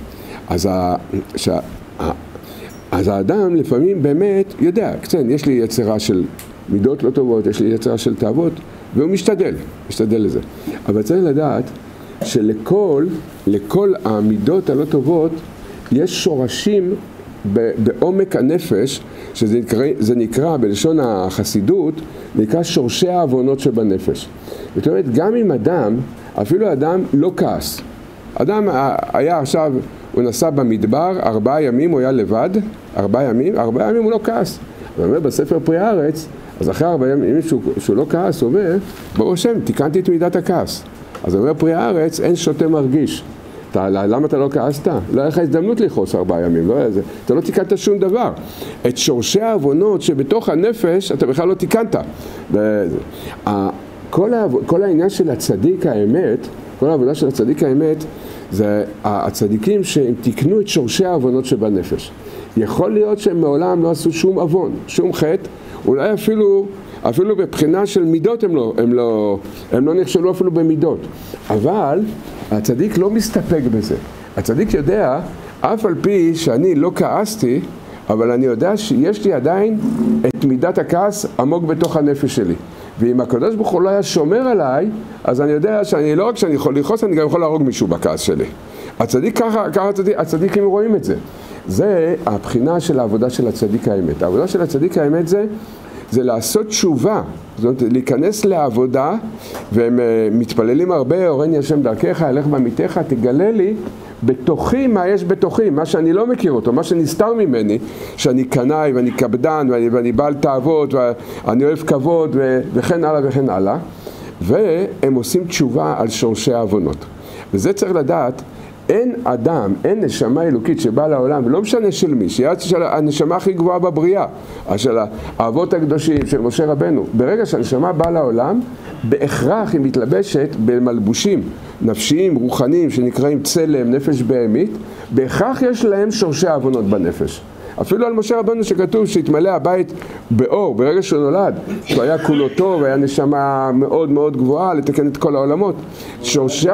אז האדם לפעמים באמת יודע, קצת, יש לי יצירה של מידות לא טובות, יש לי יצירה של תאוות, והוא משתדל לזה. אבל צריך לדעת שלכל המידות הלא טובות יש שורשים בעומק הנפש, שזה נקרא בלשון החסידות, נקרא שורשי העוונות שבנפש. זאת אומרת, גם אם אדם, אפילו אדם לא כעס, אדם היה עכשיו, הוא נסע במדבר 4 ימים, הוא היה לבד, 4 ימים הוא לא כעס. הוא אומר בספר פרי הארץ, אז אחרי 4 ימים שהוא לא כעס, הוא אומר, ברוך השם, תיקנתי את מידת הכעס. אז הוא אומר פרי הארץ, אין שוטה מרגיש. למה אתה לא כעסת? לא היה לך הזדמנות לכעוס 4 ימים, אתה לא תיקנת שום דבר. את שורשי העוונות שבתוך הנפש אתה בכלל לא תיקנת. כל העניין של הצדיק האמת, כל העבודה של הצדיק האמת, זה הצדיקים שהם תיקנו את שורשי העוונות שבנפש. יכול להיות שהם מעולם לא עשו שום עוון, שום חטא, אולי אפילו בבחינה של מידות הם לא נכשלו אפילו במידות. אבל הצדיק לא מסתפק בזה. הצדיק יודע, אף על פי שאני לא כעסתי, אבל אני יודע שיש לי עדיין את מידת הכעס עמוק בתוך הנפש שלי. ואם הקדוש ברוך הוא לא היה שומר עליי, אז אני יודע שאני לא רק שאני יכול לכעוס, אני גם יכול להרוג מישהו בכעס שלי. הצדיק ככה הצדיקים רואים את זה. זה הבחינה של העבודה של הצדיק האמת. העבודה של הצדיק האמת זה לעשות תשובה, זאת אומרת, להיכנס לעבודה, והם מתפללים הרבה, אורני השם דרכך, אלך במיתך, תגלה לי בתוכי מה יש בתוכי, מה שאני לא מכיר אותו, מה שנסתר ממני, שאני קנאי ואני קפדן ואני בעל תאוות ואני אוהב כבוד וכן הלאה וכן הלאה, והם עושים תשובה על שורשי העוונות. וזה צריך לדעת, אין אדם, אין נשמה אלוקית שבאה לעולם, ולא משנה של מי, שהיא הנשמה הכי גבוהה בבריאה, של האבות הקדושים, של משה רבנו. ברגע שהנשמה באה לעולם, בהכרח היא מתלבשת במלבושים נפשיים, רוחניים, שנקראים צלם, נפש בהמית, בהכרח יש להם שורשי העוונות בנפש. אפילו על משה רבנו שכתוב שהתמלא הבית באור, ברגע שהוא נולד, שהוא היה כולו טוב, היה נשמה מאוד מאוד גבוהה לתקן את כל העולמות. שורשי...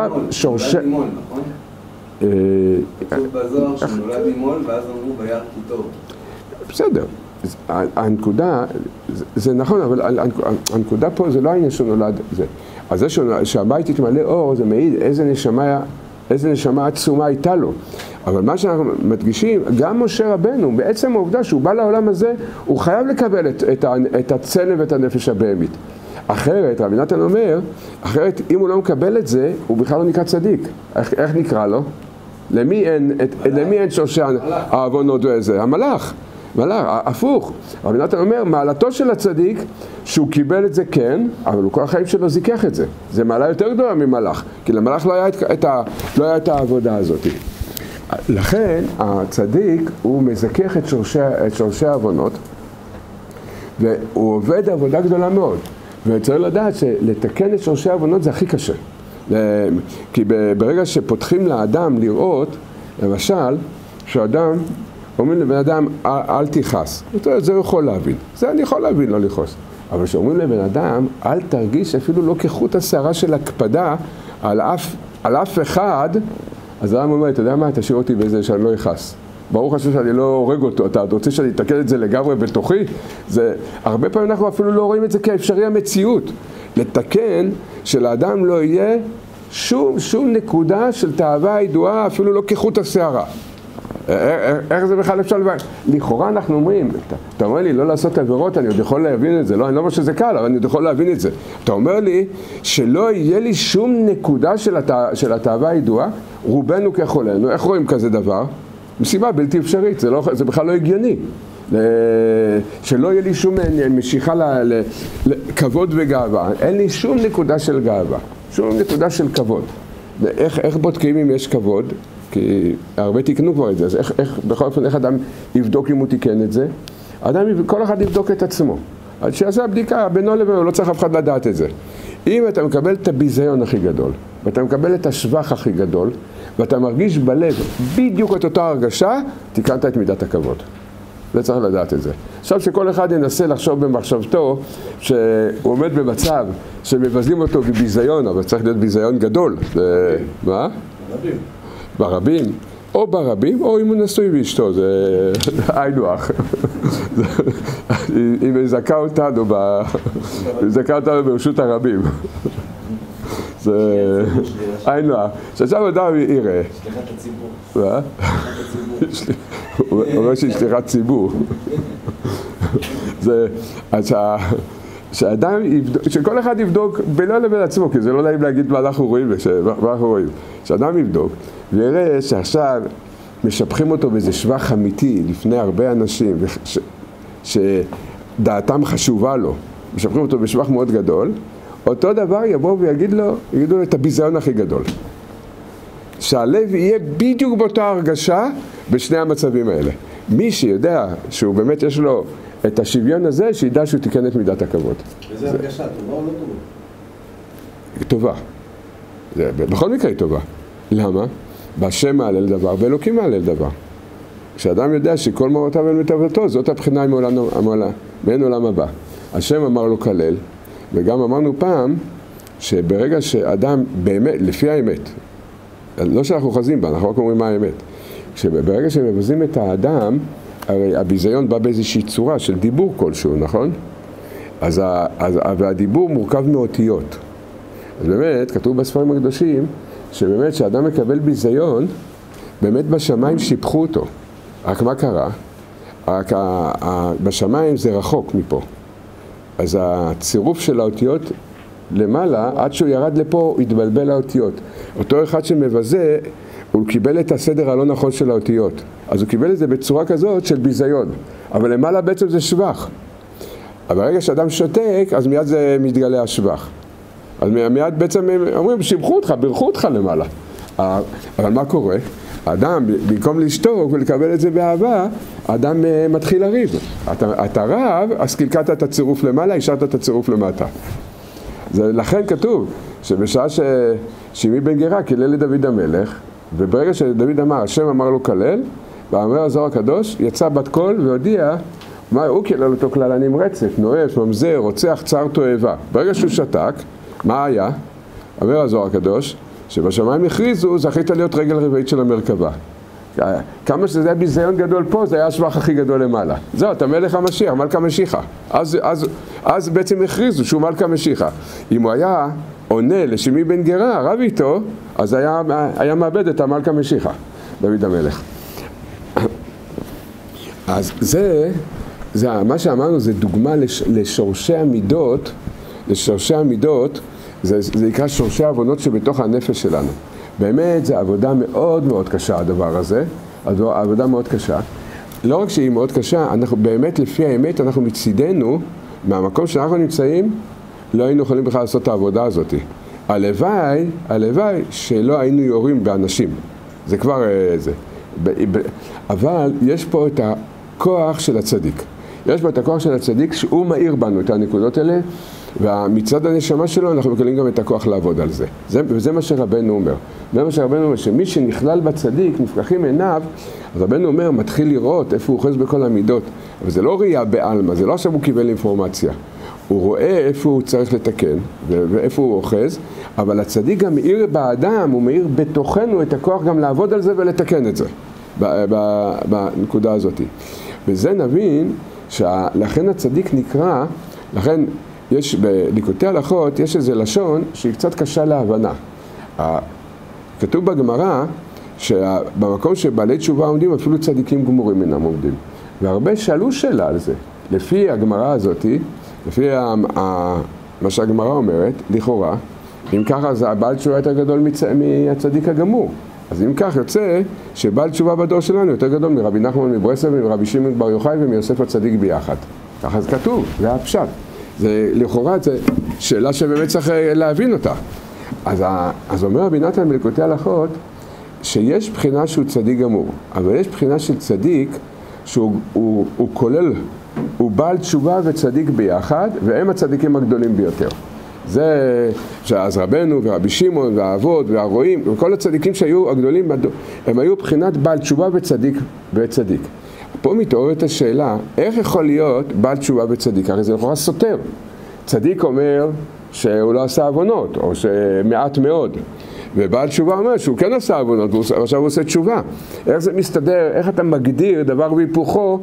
כתוב בזוהר שנולד ממול ואז אמרו ביד כי טוב. בסדר, הנקודה, זה נכון, אבל הנקודה פה זה לא העניין שנולד זה. אז זה שהבית יתמלא אור זה מעיד איזה נשמה עצומה הייתה לו. אבל מה שאנחנו מדגישים, גם משה רבנו, בעצם העובדה שהוא בא לעולם הזה, הוא חייב לקבל את הצלם ואת הנפש הבהמית. אחרת, רבי נתן אומר, אחרת אם הוא לא מקבל את זה, הוא בכלל לא נקרא צדיק. איך נקרא לו? למי אין שורשי העוונות וזה? המלאך. הפוך. רבי נתן אומר, מעלתו של הצדיק, שהוא קיבל את זה כן, אבל הוא כל החיים שלו זיכך את זה. זה מעלה יותר גדולה ממלאך, כי למלאך לא היה את העבודה הזאת. לכן, הצדיק הוא מזכך את שורשי העוונות, והוא עובד עבודה גדולה מאוד. וצריך לדעת שלתקן את שורשי העוונות זה הכי קשה. כי ברגע שפותחים לאדם לראות, למשל, שאדם, אומרים לבן אדם, אל תכעס. זה הוא יכול להבין. זה אני יכול להבין, לא לכעוס. אבל שאומרים לבן אדם, אל תרגיש אפילו לא כחוט השערה של הקפדה על אף אחד, אז האדם אומר, אתה יודע מה, תשאיר אותי בזה שאני לא אכעס. ברוך השם שאני לא הורג אותו, אתה רוצה שאני אתקן את זה לגמרי בתוכי? הרבה פעמים אנחנו אפילו לא רואים את זה כאפשרי המציאות. לתקן שלאדם לא יהיה שום נקודה של תאווה ידועה, אפילו לא כחוט השערה. איך זה בכלל אפשר לבוא? לכאורה אנחנו אומרים, אתה אומר לי לא לעשות עבירות, אני עוד יכול להבין את זה, אני לא אומר שזה קל, אבל אני עוד יכול להבין את זה. אתה אומר לי שלא יהיה לי שום נקודה של התאווה הידועה, רובנו כחולנו, איך רואים כזה דבר? מסיבה בלתי אפשרית, זה בכלל לא הגיוני. שלא יהיה לי שום משיכה לכבוד וגאווה, אין לי שום נקודה של גאווה, שום נקודה של כבוד. איך בודקים אם יש כבוד? כי הרבה תיקנו כבר את זה, אז בכל אופן איך אדם יבדוק אם הוא תיקן את זה? כל אחד יבדוק את עצמו. אז שיעשה הבדיקה בינו לבינו, לא צריך אף אחד לדעת את זה. אם אתה מקבל את הביזיון הכי גדול, ואתה מקבל את השבח הכי גדול, ואתה מרגיש בלב בדיוק את אותה הרגשה, תיקנת את מידת הכבוד. זה צריך לדעת את זה. עכשיו שכל אחד ינסה לחשוב במחשבתו שהוא עומד במצב שמבזים אותו בביזיון, אבל צריך להיות ביזיון גדול. מה? ברבים. או ברבים, או אם הוא נשוי באשתו, זה היינו אח. אם היא זכה אותנו ברשות הרבים. זה היינו אח. שעכשיו אדם יראה. שליחת הציבור. מה? הוא אומר שהיא שליחת ציבור. זה, שכל אחד יבדוק בינו לבין עצמו, כי זה לא נעים להגיד מה אנחנו רואים, שאדם יבדוק ויראה שעכשיו משבחים אותו באיזה שבח אמיתי לפני הרבה אנשים שדעתם חשובה לו, משבחים אותו בשבח מאוד גדול, אותו דבר יבוא ויגיד לו את הביזיון הכי גדול, שהלב יהיה בדיוק באותה הרגשה בשני המצבים האלה. מי שיודע שהוא באמת יש לו את השוויון הזה, שידע שהוא תיקן את מידת הכבוד. וזה הרגשה, טובה או לא טובה? טובה. בכל מקרה היא טובה. למה? בהשם מעלה לדבר, באלוקים מעלה לדבר. כשאדם יודע שכל מורותיו אין מטבתו, זאת הבחינה מעין עולם הבא. השם אמר לו כלל, וגם אמרנו פעם, שברגע שאדם באמת, לפי האמת, לא שאנחנו חוזים בה, אנחנו רק אומרים מה האמת. ברגע שמבזים את האדם, הרי הביזיון בא באיזושהי צורה של דיבור כלשהו, נכון? והדיבור מורכב מאותיות. אז באמת, כתוב בספרים הקדושים, שבאמת כשאדם מקבל ביזיון, באמת בשמיים שיפחו אותו. רק מה קרה? רק בשמיים זה רחוק מפה. אז הצירוף של האותיות למעלה, עד שהוא ירד לפה, התבלבל האותיות. אותו אחד שמבזה, הוא קיבל את הסדר הלא נכון של האותיות. אז הוא קיבל את זה בצורה כזאת של ביזיון. אבל למעלה בעצם זה שבח. אבל ברגע שאדם שותק, אז מיד זה מתגלה השבח. אז מיד בעצם אומרים, שיבחו אותך, בירכו אותך למעלה. אבל מה קורה? האדם, במקום לשתוק ולקבל את זה באהבה, האדם מתחיל לריב. אתה רב, אז קלקלת את הצירוף למעלה, השארת את הצירוף למטה. לכן כתוב שבשעה ששימי בן גרה קילל לדוד המלך, וברגע שדוד אמר, השם אמר לו כלל, ואמר הזוהר הקדוש, יצא בת קול והודיע, מה הוא קילל אותו כלל הנמרצת, נואף, ממזר, רוצח, צער תועבה. ברגע שהוא שתק, מה היה? אומר הזוהר הקדוש, שבשמיים הכריזו, זכית להיות רגל רביעית של המרכבה. כמה שזה היה ביזיון גדול פה, זה היה השבח הכי גדול למעלה. זהו, אתה מלך המשיח, מלכה משיחה. אז בעצם הכריזו שהוא מלכה משיחה. אם הוא היה עונה לשימי בן גרה, רב איתו, אז היה מאבד את המלכה משיחה, דוד המלך. אז מה שאמרנו זה דוגמה לשורשי המידות, לשורשי המידות, זה נקרא שורשי העוונות שבתוך הנפש שלנו. באמת זו עבודה מאוד מאוד קשה הדבר הזה, עבודה מאוד קשה. לא רק שהיא מאוד קשה, אנחנו באמת לפי האמת, אנחנו מצידנו, מהמקום שאנחנו נמצאים, לא היינו יכולים בכלל לעשות את העבודה הזאת. הלוואי שלא היינו יורים באנשים. זה כבר זה. אבל יש פה את הכוח של הצדיק. יש פה את הכוח של הצדיק שהוא מאיר בנו את הנקודות האלה, ומצד הנשמה שלו אנחנו מקבלים גם את הכוח לעבוד על זה. וזה מה שרבנו אומר. זה מה שרבנו אומר, שמי שנכלל בצדיק, נפקחים עיניו, אז רבנו אומר, מתחיל לראות איפה הוא אוחז בכל המידות. אבל זה לא ראייה בעלמא, זה לא עכשיו הוא קיבל אינפורמציה. הוא רואה איפה הוא צריך לתקן, ואיפה הוא אוחז, אבל הצדיק גם מאיר באדם, הוא מאיר בתוכנו את הכוח גם לעבוד על זה ולתקן את זה, בנקודה הזאת. וזה נבין, לכן הצדיק נקרא, לכן יש בליקוטי הלכות, יש איזה לשון שהיא קצת קשה להבנה. כתוב בגמרא, שבמקום שבעלי תשובה עומדים, אפילו צדיקים גמורים אינם עומדים. והרבה שאלו שאלה על זה. לפי הגמרא הזאת, לפי מה שהגמרא אומרת, לכאורה, אם ככה אז הבעל תשובה יותר גדול מהצדיק הגמור. אז אם כך יוצא שבעל תשובה בדור שלנו יותר גדול מרבי נחמן מברסלב ומרבי שמעון בר יוחאי ומיוסף הצדיק ביחד. ככה זה כתוב, זה הפשט. זה לכאורה זה שאלה שבאמת צריך להבין אותה. אז אומר רבי נתן בליקוטי הלכות שיש בחינה שהוא צדיק גמור, אבל יש בחינה של צדיק שהוא כולל, הוא בעל תשובה וצדיק ביחד, והם הצדיקים הגדולים ביותר. זה שאז רבנו ורבי שמעון והאבות והרועים וכל הצדיקים שהיו הגדולים, הם היו בחינת בעל תשובה וצדיק. פה מתעוררת השאלה, איך יכול להיות בעל תשובה וצדיק? הרי זה לכאורה סותר. צדיק אומר שהוא לא עשה עוונות, או שמעט מאוד. ובעל תשובה אומר שהוא כן עשה עוונות, ועכשיו הוא עושה תשובה. איך זה מסתדר, איך אתה מגדיר דבר והיפוכו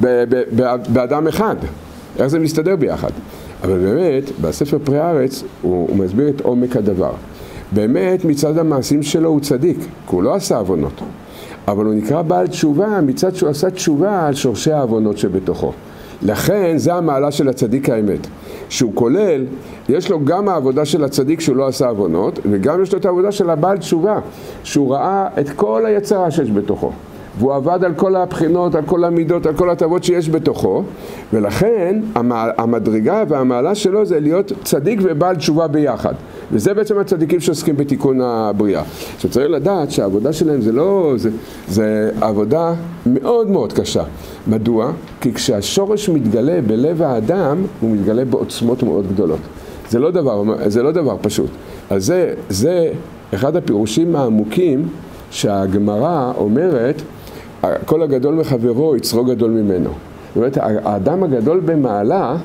באדם אחד? איך זה מסתדר ביחד? אבל באמת, בספר פרי הארץ, הוא מסביר את עומק הדבר. באמת, מצד המעשים שלו הוא צדיק, כי הוא לא עשה עוונות. אבל הוא נקרא בעל תשובה, מצד שהוא עשה תשובה על שורשי העוונות שבתוכו. לכן, זה המעלה של הצדיק האמת. שהוא כולל, יש לו גם העבודה של הצדיק שהוא לא עשה עוונות, וגם יש לו את העבודה של הבעל תשובה, שהוא ראה את כל היצרה שיש בתוכו. והוא עבד על כל הבחינות, על כל המידות, על כל הטבות שיש בתוכו, ולכן המדרגה והמעלה שלו זה להיות צדיק ובעל תשובה ביחד. וזה בעצם הצדיקים שעוסקים בתיקון הבריאה. שצריך לדעת שהעבודה שלהם זה עבודה מאוד מאוד קשה. מדוע? כי כשהשורש מתגלה בלב האדם, הוא מתגלה בעוצמות מאוד גדולות. זה לא דבר פשוט. אז זה אחד הפירושים העמוקים שהגמרא אומרת, כל הגדול מחברו יצרו גדול ממנו. זאת אומרת, האדם הגדול במעלה,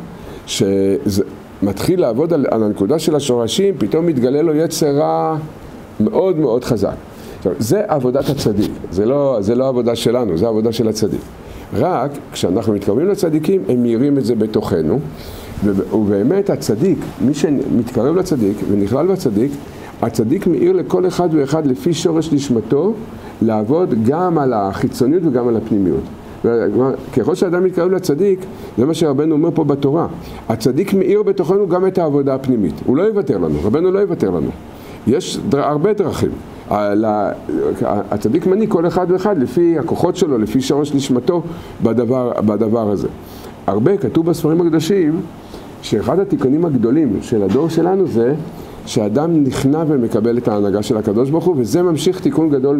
שמתחיל לעבוד על הנקודה של השורשים, פתאום מתגלה לו יצר רע מאוד מאוד חזק. עכשיו, זה עבודת הצדיק, זה לא עבודה שלנו, זה עבודה של הצדיק. רק כשאנחנו מתקרבים לצדיקים, הם מאירים את זה בתוכנו, ובאמת הצדיק, מי שמתקרב לצדיק ונכלל בצדיק, הצדיק מאיר לכל אחד ואחד לפי שורש נשמתו, לעבוד גם על החיצוניות וגם על הפנימיות. ככל שאדם מתקרב לצדיק, זה מה שרבנו אומר פה בתורה. הצדיק מאיר בתוכנו גם את העבודה הפנימית. הוא לא יוותר לנו, רבנו לא יוותר לנו. יש הרבה דרכים. הצדיק מנהיג כל אחד ואחד לפי הכוחות שלו, לפי שורש נשמתו בדבר הזה. הרבה כתוב בספרים הקדושים שאחד התיקונים הגדולים של הדור שלנו זה שאדם נכנע ומקבל את ההנהגה של הקדוש ברוך הוא, וזה ממשיך תיקון גדול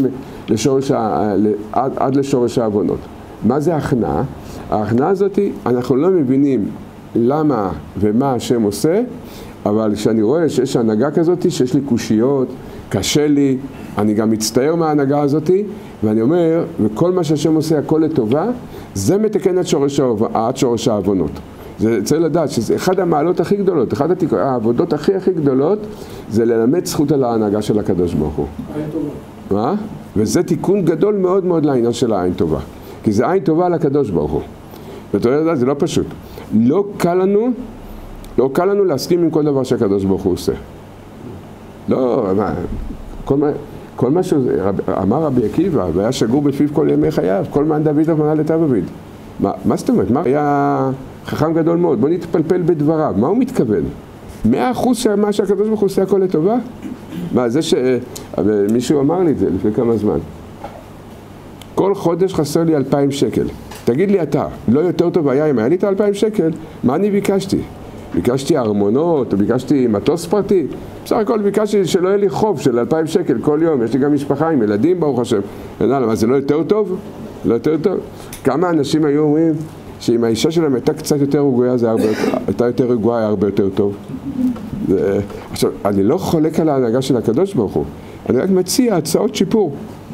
עד לשורש העוונות. מה זה ההכנעה? ההכנעה הזאת, אנחנו לא מבינים למה ומה השם עושה, אבל כשאני רואה שיש הנהגה כזאת, שיש לי קושיות, קשה לי, אני גם מצטער מההנהגה הזאת, ואני אומר, וכל מה שהשם עושה הכל לטובה, זה מתקן עד שורש העוונות. זה צריך לדעת שזה אחד המעלות הכי גדולות, אחד העבודות הכי גדולות, זה ללמד זכות על ההנהגה של הקדוש ברוך הוא. עין טובה. מה? וזה תיקון גדול מאוד מאוד לעניין של העין טובה. כי זה עין טובה על הקדוש ברוך הוא. ואתה יודע, זה לא פשוט. לא קל לנו להסכים עם כל דבר שהקדוש ברוך הוא עושה. לא, כל מה שאמר רבי עקיבא, והיה שגור בפיו כל ימי חייו, כל מען דוד אמנה לתא דוד. מה זאת אומרת? מה היה חכם גדול מאוד? בוא נתפלפל בדבריו. מה הוא מתכוון? 100% מה שהקדוש ברוך הוא עושה הכל לטובה? מה, זה מישהו אמר לי את זה לפני כמה זמן. כל חודש חסר לי 2,000 שקל. תגיד לי אתה, לא יותר טוב היה אם היה לי את 2,000 שקל? מה אני ביקשתי? ביקשתי ארמונות, או ביקשתי מטוס פרטי? בסך הכל ביקשתי שלא יהיה לי חוב של 2,000 שקל כל יום. יש לי גם משפחה עם ילדים ברוך השם. מה, זה לא יותר טוב? לא יותר טוב? כמה אנשים היו אומרים שאם האישה שלהם הייתה קצת יותר רגועה, הייתה יותר רגועה, היה הרבה יותר טוב. עכשיו, אני לא חולק על ההנהגה של הקדוש ברוך הוא. אני רק מציע הצעות שיפור.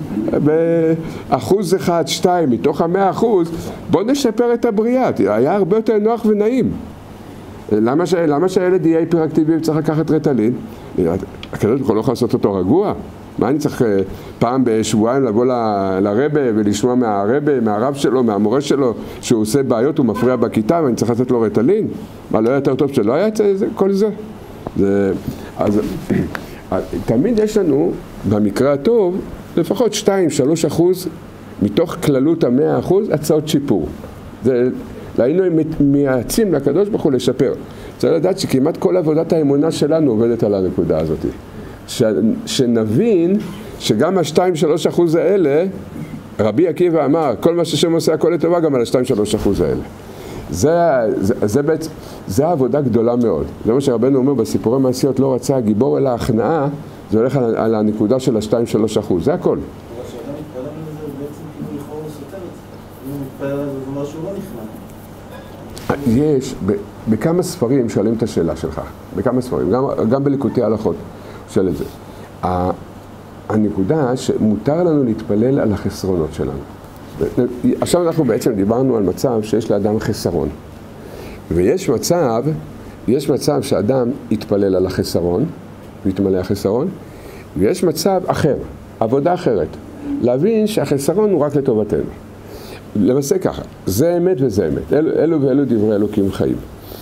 ב1%, 2% מתוך 100%, בוא נשפר את הבריאה. היה הרבה יותר נוח ונעים. למה שהילד יהיה היפראקטיבי וצריך לקחת רטלין? הקדוש ברוך הוא לא יכול לעשות אותו רגוע. מה אני צריך פעם בשבועיים לבוא לרבה ולשמוע מהרב שלו, מהמורה שלו, שהוא עושה בעיות, הוא מפריע בכיתה ואני צריך לתת לו רטלין? מה, לא היה יותר טוב שלא היה כל זה? אז תמיד יש לנו, במקרה הטוב, לפחות 2-3% מתוך כללות 100% הצעות שיפור. היינו מייעצים לקדוש ברוך הוא לשפר. צריך לדעת שכמעט כל עבודת האמונה שלנו עובדת על הנקודה הזאת. שנבין שגם ה-2-3% האלה, רבי עקיבא אמר, כל מה ששם עושה הכל לטובה גם על ה-2-3% האלה. זה העבודה גדולה מאוד. זה מה שרבנו אומר בסיפורי מעשיות, לא רצה הגיבור אלא ההכנעה, זה הולך על הנקודה של ה-2-3%, זה הכל. אבל כשאדם מתפלל לזה, הוא בעצם כאילו לכאורה סותר את זה. אם הוא מתפלל לזה, זה אומר שהוא לא נכנע. יש, בכמה ספרים שואלים את השאלה שלך, בכמה ספרים, גם בליקוטי הלכות שואל את זה. הנקודה שמותר לנו להתפלל על החסרונות שלנו. עכשיו אנחנו בעצם דיברנו על מצב שיש לאדם חסרון. ויש מצב שאדם יתפלל על החסרון, ויתמלא החסרון, ויש מצב אחר, עבודה אחרת. להבין שהחסרון הוא רק לטובתנו. למעשה ככה, זה אמת וזה אמת. אלו ואלו דברי אלוקים חיים.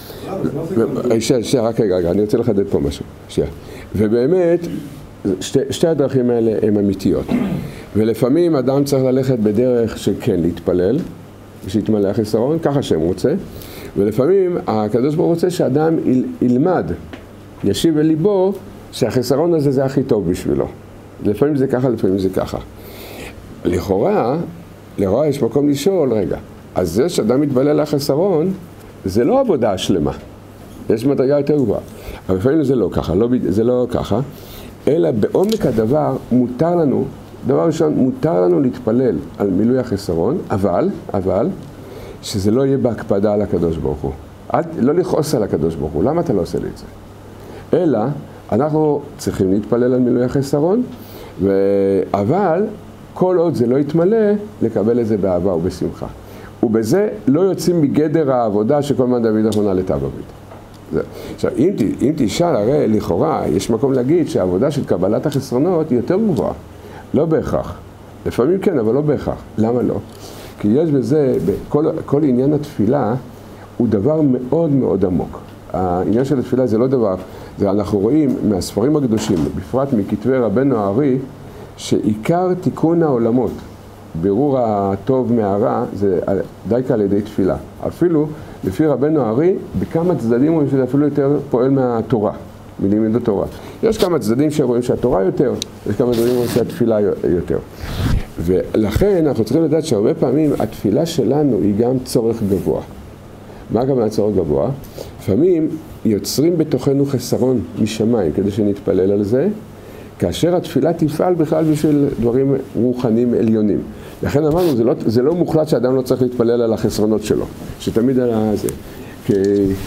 רק רגע, אני רוצה לחדד פה משהו. ובאמת, שתי הדרכים האלה הן אמיתיות. ולפעמים אדם צריך ללכת בדרך שכן להתפלל, שיתמלא החסרון, ככה שהם רוצה. ולפעמים הקדוש ברוך הוא רוצה שאדם ילמד, ישיב אל ליבו, שהחסרון הזה זה הכי טוב בשבילו. לפעמים זה ככה, לפעמים זה ככה. לכאורה יש מקום לשאול, רגע, אז זה שאדם מתפלל על החסרון, זה לא עבודה השלמה. יש מדרגה יותר גבוהה. אבל לפעמים זה לא ככה, זה לא ככה, אלא בעומק הדבר מותר לנו, דבר ראשון, מותר לנו להתפלל על מילוי החסרון, אבל, שזה לא יהיה בהקפדה על הקדוש ברוך הוא. לא לכעוס על הקדוש ברוך הוא, למה אתה לא עושה לי את זה? אלא, אנחנו צריכים להתפלל על מילוי החסרון, אבל כל עוד זה לא יתמלא, לקבל את זה באהבה ובשמחה. ובזה לא יוצאים מגדר העבודה שכל מה דוד אחרונה לטב הברית. עכשיו, אם תשאל, הרי לכאורה, יש מקום להגיד שהעבודה של קבלת החסרונות היא יותר גבוהה. לא בהכרח. לפעמים כן, אבל לא בהכרח. למה לא? כי יש בזה, כל עניין התפילה הוא דבר מאוד מאוד עמוק. העניין של התפילה זה לא דבר, זה אנחנו רואים מהספרים הקדושים, בפרט מכתבי רבנו הארי, שעיקר תיקון העולמות, בירור הטוב מהרע, זה דייקה על ידי תפילה. אפילו, לפי רבנו הארי, בכמה צדדים רואים שזה אפילו יותר פועל מהתורה, מלימוד התורה. יש כמה צדדים שרואים שהתורה יותר, יש כמה צדדים רואים שהתפילה יותר. ולכן אנחנו צריכים לדעת שהרבה פעמים התפילה שלנו היא גם צורך גבוה. מה גם הצורך גבוה? לפעמים יוצרים בתוכנו חסרון משמיים כדי שנתפלל על זה, כאשר התפילה תפעל בכלל בשביל דברים רוחניים עליונים. לכן אמרנו, זה לא מוחלט שאדם לא צריך להתפלל על החסרונות שלו, שתמיד על זה. כי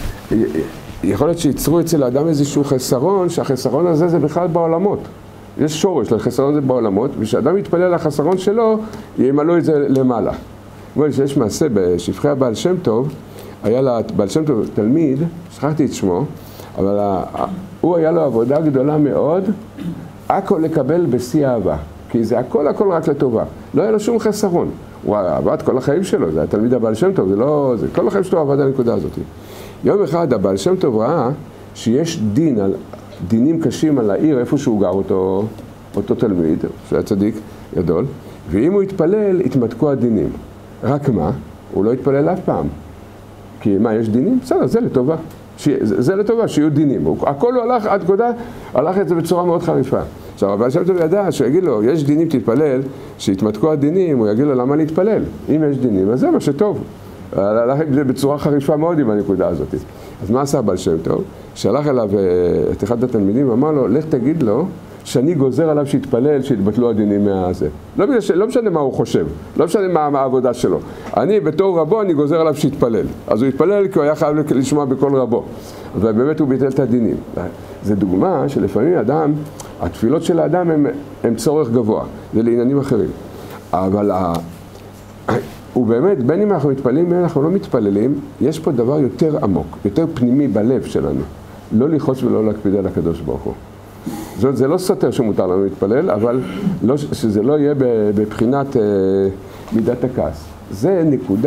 יכול להיות שיצרו אצל האדם איזשהו חסרון, שהחסרון הזה זה בכלל בעולמות. יש שורש לחסרון הזה בעולמות, ושאדם יתפלל על החסרון שלו, ימלאו את זה למעלה. אבל שיש מעשה בשפחי הבעל שם טוב, היה לבעל שם טוב תלמיד, שכחתי את שמו, אבל הוא היה לו עבודה גדולה מאוד, הכל לקבל בשיא אהבה, כי זה הכל רק לטובה. לא היה לו שום חסרון. הוא עבד כל החיים שלו, זה התלמיד הבעל שם טוב, כל החיים שלו עבד על הנקודה הזאת. יום אחד הבעל שם טוב ראה שיש דינים קשים על העיר איפה שהוא גר אותו תלמיד, שהיה צדיק גדול, ואם הוא התפלל, התמתקו הדינים. רק מה? הוא לא התפלל אף פעם. כי מה, יש דינים? בסדר, זה לטובה. זה לטובה, שיהיו דינים. הכל הוא הלך עד כודה, הלך את זה בצורה מאוד חריפה. עכשיו, אבל שם טוב ידע שיגיד לו, יש דינים תתפלל, שיתמתקו הדינים, הוא יגיד לו למה להתפלל. אם יש דינים, אז זה מה שטוב. הלך את זה בצורה חריפה מאוד עם הנקודה הזאת. אז מה עשה בעל שם טוב? שהלך אליו את אחד התלמידים, אמר לו, לך תגיד לו, שאני גוזר עליו שיתפלל, שיתבטלו הדינים מהזה. לא משנה מה הוא חושב, לא משנה מה העבודה שלו. אני בתור רבו, אני גוזר עליו שיתפלל. אז הוא יתפלל כי הוא היה חייב לשמוע בכל רבו. ובאמת הוא ביטל את הדינים. זו דוגמה שלפעמים אדם, התפילות של האדם הם צורך גבוה, זה לעניינים אחרים. אבל הוא באמת, בין אם אנחנו מתפללים, בין אם אנחנו לא מתפללים, יש פה דבר יותר עמוק, יותר פנימי בלב שלנו. לא לחוץ ולא להקפיד על הקדוש ברוך הוא. זה לא סותר שמותר לנו להתפלל, אבל שזה לא יהיה בבחינת מידת הכעס. זה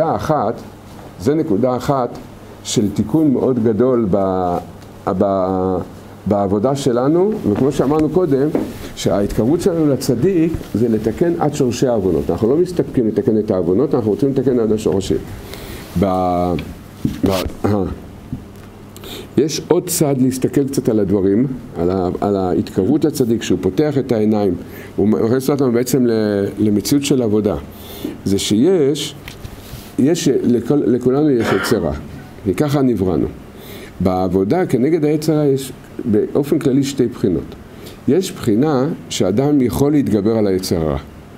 נקודה אחת של תיקון מאוד גדול בעבודה שלנו, וכמו שאמרנו קודם, שההתקרבות שלנו לצדיק זה לתקן עד שורשי העוונות. אנחנו לא מסתפקים לתקן את העוונות, אנחנו רוצים לתקן עד השורשים. יש עוד צד להסתכל קצת על הדברים, על ההתקרבות לצדיק, שהוא פותח את העיניים, הוא מכניס אותנו בעצם למציאות של עבודה. זה לכולנו יש יצרה, וככה נבראנו. בעבודה כנגד היצרה יש באופן כללי שתי בחינות. יש בחינה שאדם יכול להתגבר על היצרה,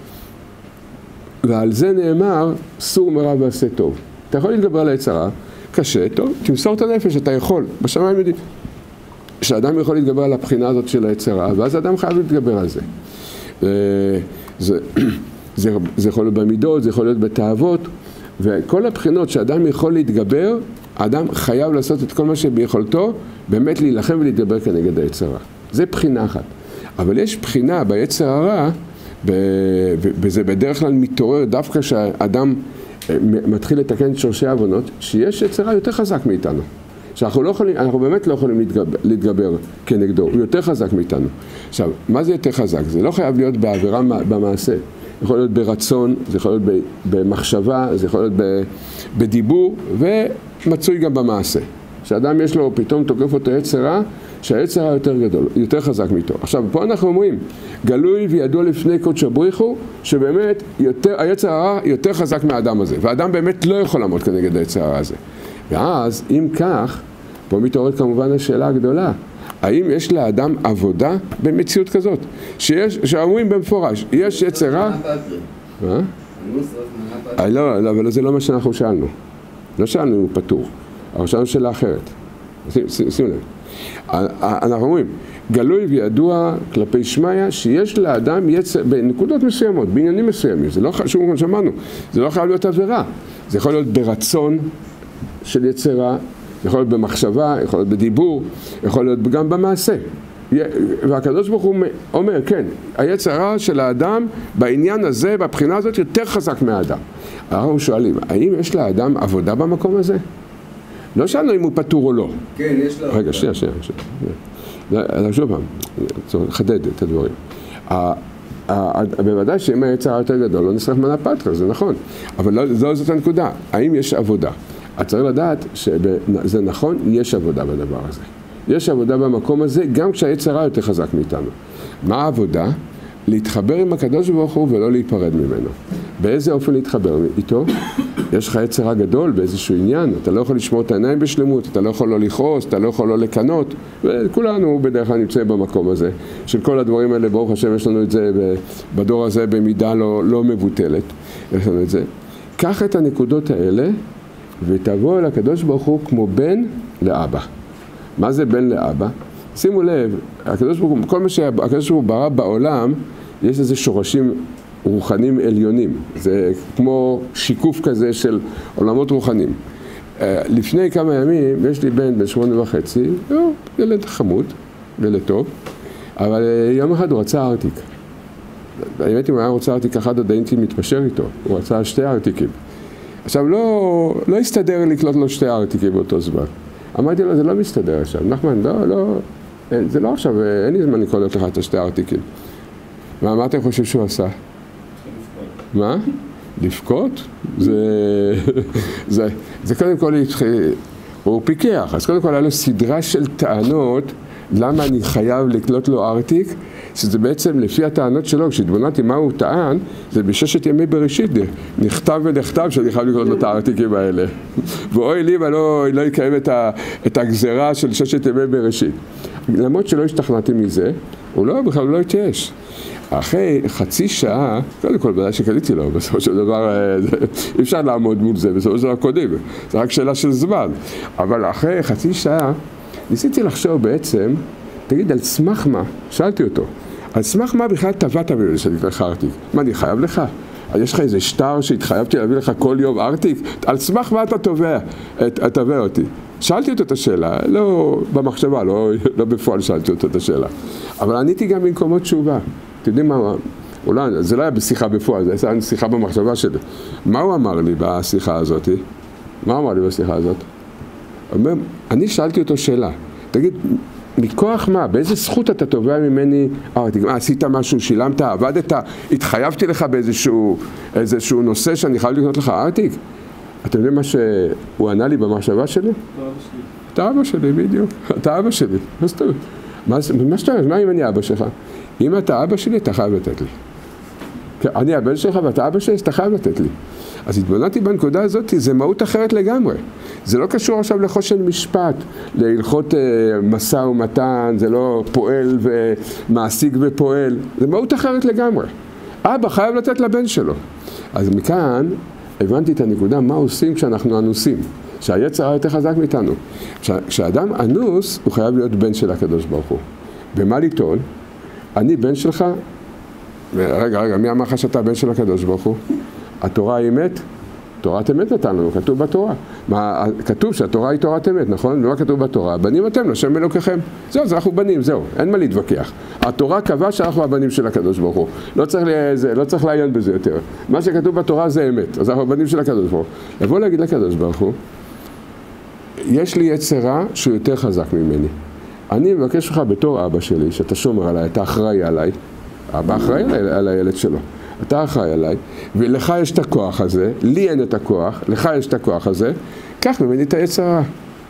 ועל זה נאמר, סור מרע ועשה טוב. אתה יכול להתגבר על היצרה, קשה, טוב, תמסור את הנפש, אתה יכול. בשמיים יודעים שאדם יכול להתגבר על הבחינה הזאת של היצרה, ואז אדם חייב להתגבר על זה. זה יכול להיות במידות, זה יכול להיות בתאוות, וכל הבחינות שאדם יכול להתגבר, האדם חייב לעשות את כל מה שביכולתו, באמת להילחם ולהתגבר כנגד היצרה. זה בחינה אחת. אבל יש בחינה ביצר הרע, וזה בדרך כלל מתעורר דווקא שהאדם מתחיל לתקן את שורשי העוונות, שיש יצרה יותר חזק מאיתנו. אנחנו באמת לא יכולים להתגבר כנגדו, הוא יותר חזק מאיתנו. עכשיו, מה זה יותר חזק? זה לא חייב להיות בעבירה במעשה. זה יכול להיות ברצון, זה יכול להיות במחשבה, זה יכול להיות בדיבור, ומצוי גם במעשה. כשאדם יש לו, פתאום תוקף אותו יצרה, שהיצרה יותר גדול, יותר חזק מאיתו. עכשיו, פה אנחנו אומרים, גלוי וידוע לפני קודש הבריחו, שבאמת היצר הרע יותר חזק מהאדם הזה, והאדם באמת לא יכול לעמוד כנגד היצר הרע הזה. ואז, אם כך, פה מתעוררת כמובן השאלה הגדולה, האם יש לאדם עבודה במציאות כזאת? שאומרים במפורש, יש יצר רע? מה? לא, אבל זה לא מה שאנחנו שאלנו. לא שאלנו אם הוא פטור, אבל שאלנו שאלה אחרת. שימו לב. אנחנו אומרים, גלוי וידוע כלפי שמיה שיש לאדם יצר, בנקודות מסוימות, בעניינים מסוימים, זה לא שוב כמו שאמרנו, זה לא חייב להיות עבירה, זה יכול להיות ברצון של יצרה, יכול להיות במחשבה, יכול להיות בדיבור, יכול להיות גם במעשה. והקדוש ברוך הוא אומר, כן, היצרה של האדם בעניין הזה, בבחינה הזאת, יותר חזק מהאדם. אנחנו שואלים, האם יש לאדם עבודה במקום הזה? לא שאלנו אם הוא פטור או לא. כן, יש לו. רגע, שנייה. שוב פעם, חדד את הדברים. בוודאי שאם היצרה יותר גדול, לא נשרף מנה פטרה, זה נכון. אבל זאת הנקודה. האם יש עבודה? את צריך לדעת שזה נכון, יש עבודה בדבר הזה. יש עבודה במקום הזה, גם כשהיצרה יותר חזק מאיתנו. מה העבודה? להתחבר עם הקדוש ברוך הוא ולא להיפרד ממנו. באיזה אופן להתחבר איתו? יש לך יצרה גדול באיזשהו עניין, אתה לא יכול לשמור את העיניים בשלמות, אתה לא יכול לא לכעוס, אתה לא יכול לא לקנות, וכולנו בדרך כלל נמצאים במקום הזה. של כל הדברים האלה, ברוך השם, יש לנו את זה בדור הזה במידה לא מבוטלת. יש לנו את זה. קח את הנקודות האלה ותבוא אל הקדוש ברוך הוא כמו בן לאבא. מה זה בן לאבא? שימו לב, הקדוש ברוך הוא, כל מה שהקדוש ברוך הוא ברא בעולם, יש איזה שורשים רוחניים עליונים. זה כמו שיקוף כזה של עולמות רוחניים. לפני כמה ימים, יש לי בן 8.5, ילד חמוד, ילד טוב, אבל יום אחד הוא רצה ארטיק. האמת אם הוא היה רוצה ארטיק אחד, עוד הייתי מתפשר איתו. הוא רצה 2 ארטיקים. עכשיו, לא הסתדר לקלוט לו 2 ארטיקים באותו זמן. אמרתי לו, זה לא מסתדר עכשיו. נחמן, זה לא עכשיו, אין לי זמן לקלוט לך את 2 ארטיקים. מה אתה חושב שהוא עשה? מה? לבכות? זה קודם כל הוא פיקח. אז קודם כל היה לו סדרה של טענות למה אני חייב לקלוט לו ארטיק, שזה בעצם לפי הטענות שלו, כשהתבוננתי מה הוא טען, זה בששת ימי בראשית, נכתב ונכתב שאני חייב לקלוט לו את הארטיקים האלה. ואוי לי ולא יקיים את הגזרה של ששת ימי בראשית. למרות שלא השתכנעתי מזה, הוא בכלל לא התייאש. אחרי חצי שעה, קודם כל בדרך שקליתי לו, בסופו של דבר אי אפשר לעמוד מול זה, בסופו של דבר קודם, זה רק שאלה של זמן. אבל אחרי חצי שעה, ניסיתי לחשוב בעצם, תגיד, על סמך מה? שאלתי אותו, על סמך מה בכלל טבעת ממנו שאני אקח ארטיק? מה, אני חייב לך? יש לך איזה שטר שהתחייבתי להביא לך כל יום ארטיק? על סמך מה אתה תובע אותי? שאלתי אותו את השאלה, לא במחשבה, לא בפועל שאלתי אותו את השאלה. אבל עניתי גם במקומות תשובה. אתם יודעים מה? אולי, זה לא היה בשיחה בפועל, זה היה שיחה במחשבה שלי. מה הוא אמר לי בשיחה הזאת? מה אמר לי בשיחה הזאת? אני שאלתי אותו שאלה, תגיד, מכוח מה? באיזה זכות אתה תובע ממני ארטיק? מה, עשית משהו, שילמת, עבדת, התחייבתי לך באיזשהו נושא שאני חייב לקנות לך ארטיק? אתם יודעים מה שהוא ענה לי במחשבה שלי? אתה אבא שלי, בדיוק. אתה אבא שלי. מה שאתה אומר? מה אם אני אבא שלך? אם אתה אבא שלי, אתה חייב לתת לי. אני הבן שלך ואתה אבא שלי, אתה חייב לתת לי. אז התבוננתי בנקודה הזאת, זה מהות אחרת לגמרי. זה לא קשור עכשיו לחושן משפט, להלכות משא ומתן, זה לא פועל ומעסיק ופועל. זה מהות אחרת לגמרי. אבא חייב לתת לבן שלו. אז מכאן הבנתי את הנקודה, מה עושים כשאנחנו אנוסים. שהיצר יותר חזק מאיתנו. כשאדם אנוס, הוא חייב להיות בן של הקדוש ברוך הוא. במה לטעון? אני בן שלך, רגע, מי אמר לך שאתה בן של הקדוש ברוך הוא? התורה היא אמת? תורת אמת נתן לנו, כתוב בתורה. כתוב שהתורה היא תורת אמת, נכון? ומה כתוב בתורה? בנים אתם לשם אלוקיכם. זהו, אז אנחנו בנים, זהו, אין מה להתווכח. התורה קבעה שאנחנו הבנים של הקדוש ברוך הוא. לא צריך לעיין בזה יותר. מה שכתוב בתורה זה אמת, אז אנחנו הבנים של הקדוש ברוך הוא. לבוא להגיד לקדוש ברוך הוא, יש לי יצר רע שהוא יותר חזק ממני. אני מבקש לך בתור אבא שלי, שאתה שומר עליי, אתה אחראי עליי. אבא אחראי על הילד שלו. אתה אחראי עליי, ולך יש את הכוח הזה, לי אין את הכוח, לך יש את הכוח הזה, קח ממני את היצר רע.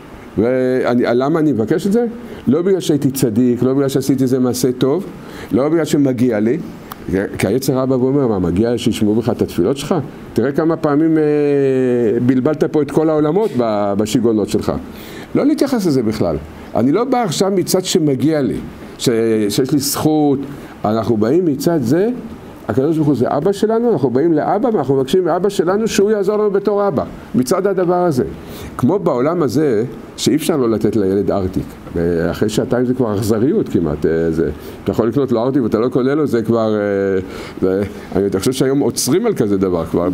ולמה אני מבקש את זה? לא בגלל שהייתי צדיק, לא בגלל שעשיתי זה מעשה טוב, לא בגלל שמגיע לי, כי היצר רע בא ואומר, מה, מגיע לי שישמעו בך את התפילות שלך? תראה כמה פעמים בלבלת פה את כל העולמות בשיגונות שלך. לא להתייחס לזה בכלל. אני לא בא עכשיו מצד שמגיע לי, שיש לי זכות, אנחנו באים מצד זה, הקדוש ברוך הוא זה אבא שלנו, אנחנו באים לאבא ואנחנו מבקשים מאבא שלנו שהוא יעזור לנו בתור אבא, מצד הדבר הזה. כמו בעולם הזה, שאי אפשר לא לתת לילד ארטיק. אחרי שעתיים זה כבר אכזריות כמעט. אתה יכול לקנות לו ארטיק ואתה לא קונה לו, זה כבר... אני חושב שהיום עוצרים על כזה דבר כבר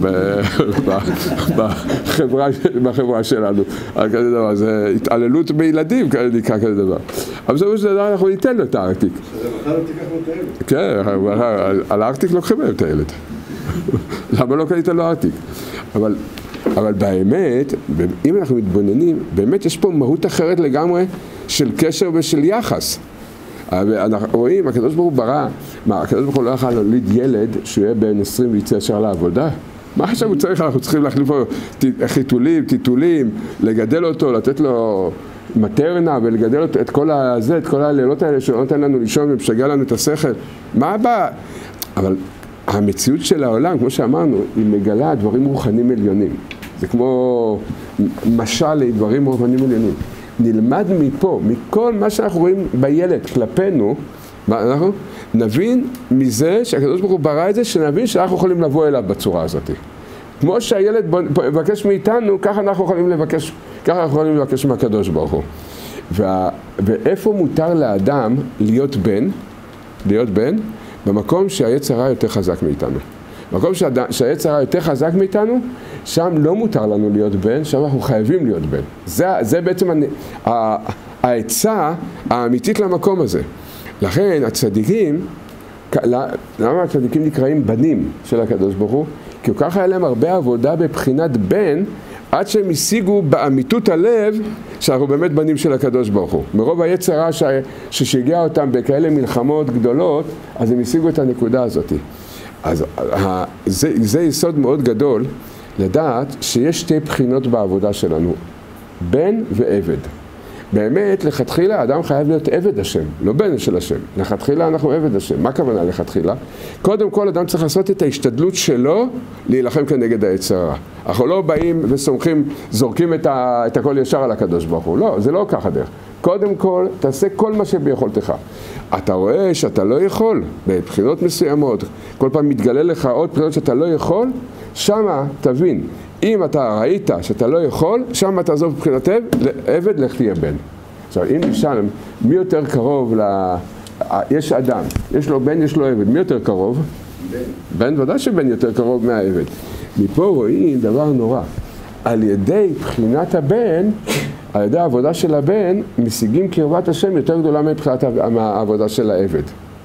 בחברה שלנו. על כזה דבר, זה התעללות בילדים, נקרא כזה דבר. אבל בסופו של דבר אנחנו ניתן לו את הארטיק. אז מחר לא תיקח לו את הילד. כן, על הארטיק לוקחים להם את הילד. למה לא קנית לו ארטיק? אבל באמת, אם אנחנו מתבוננים, באמת יש פה מהות אחרת לגמרי של קשר ושל יחס. אנחנו רואים, הקדוש ברוך הוא ברא, הקדוש ברוך הוא לא יכול להוליד ילד שהוא יהיה בן 20 ויצא ישר לעבודה? מה עכשיו הוא צריך? אנחנו צריכים להחליף לו חיתולים, טיטולים, לגדל אותו, לתת לו מטרנה ולגדל את כל הזה, את כל הלילות האלה שלא נותן לנו לישון ומשגע לנו את השכל. מה הבא? אבל המציאות של העולם, כמו שאמרנו, היא מגלה דברים רוחניים עליונים. זה כמו משל לדברים רוחניים עליונים. נלמד מפה, מכל מה שאנחנו רואים בילד כלפינו, אנחנו נבין מזה שהקדוש ברוך הוא ברא את זה, שנבין שאנחנו יכולים לבוא אליו בצורה הזאת. כמו שהילד מבקש מאיתנו, ככה אנחנו יכולים לבקש מהקדוש ברוך הוא. ואיפה מותר לאדם להיות בן? במקום שהיצר רע יותר חזק מאיתנו. במקום שהיצר רע יותר חזק מאיתנו, שם לא מותר לנו להיות בן, שם אנחנו חייבים להיות בן. זה בעצם העצה האמיתית למקום הזה. לכן הצדיקים, למה הצדיקים נקראים בנים של הקדוש ברוך הוא? כי כל כך היה להם הרבה עבודה בבחינת בן, עד שהם השיגו באמיתות הלב שאנחנו באמת בנים של הקדוש ברוך הוא. מרוב היצר רע ששיגע אותם בכאלה מלחמות גדולות, אז הם השיגו את הנקודה הזאת. אז זה יסוד מאוד גדול לדעת שיש שתי בחינות בעבודה שלנו. בן ועבד. באמת, לכתחילה, האדם חייב להיות עבד השם, לא בן של השם. לכתחילה אנחנו עבד השם. מה הכוונה לכתחילה? קודם כל, אדם צריך לעשות את ההשתדלות שלו להילחם כנגד היצר הרע. אנחנו לא באים וסומכים, זורקים את הכל ישר על הקדוש ברוך הוא. לא, זה לא ככה דרך. קודם כל, תעשה כל מה שביכולתך. אתה רואה שאתה לא יכול, בבחינות מסוימות, כל פעם מתגלה לך עוד בחינות שאתה לא יכול, שמה תבין. אם אתה ראית שאתה לא יכול, שם תעזוב מבחינת עבד, לך תהיה בן. עכשיו, אם נשאל, מי יותר קרוב יש אדם, יש לו בן, יש לו עבד, מי יותר קרוב? בן, ודאי שבן יותר קרוב מהעבד. מפה רואים דבר נורא. על ידי בחינת הבן, על ידי העבודה של הבן, משיגים קרבת השם יותר גדולה מבחינת העבודה של העבד.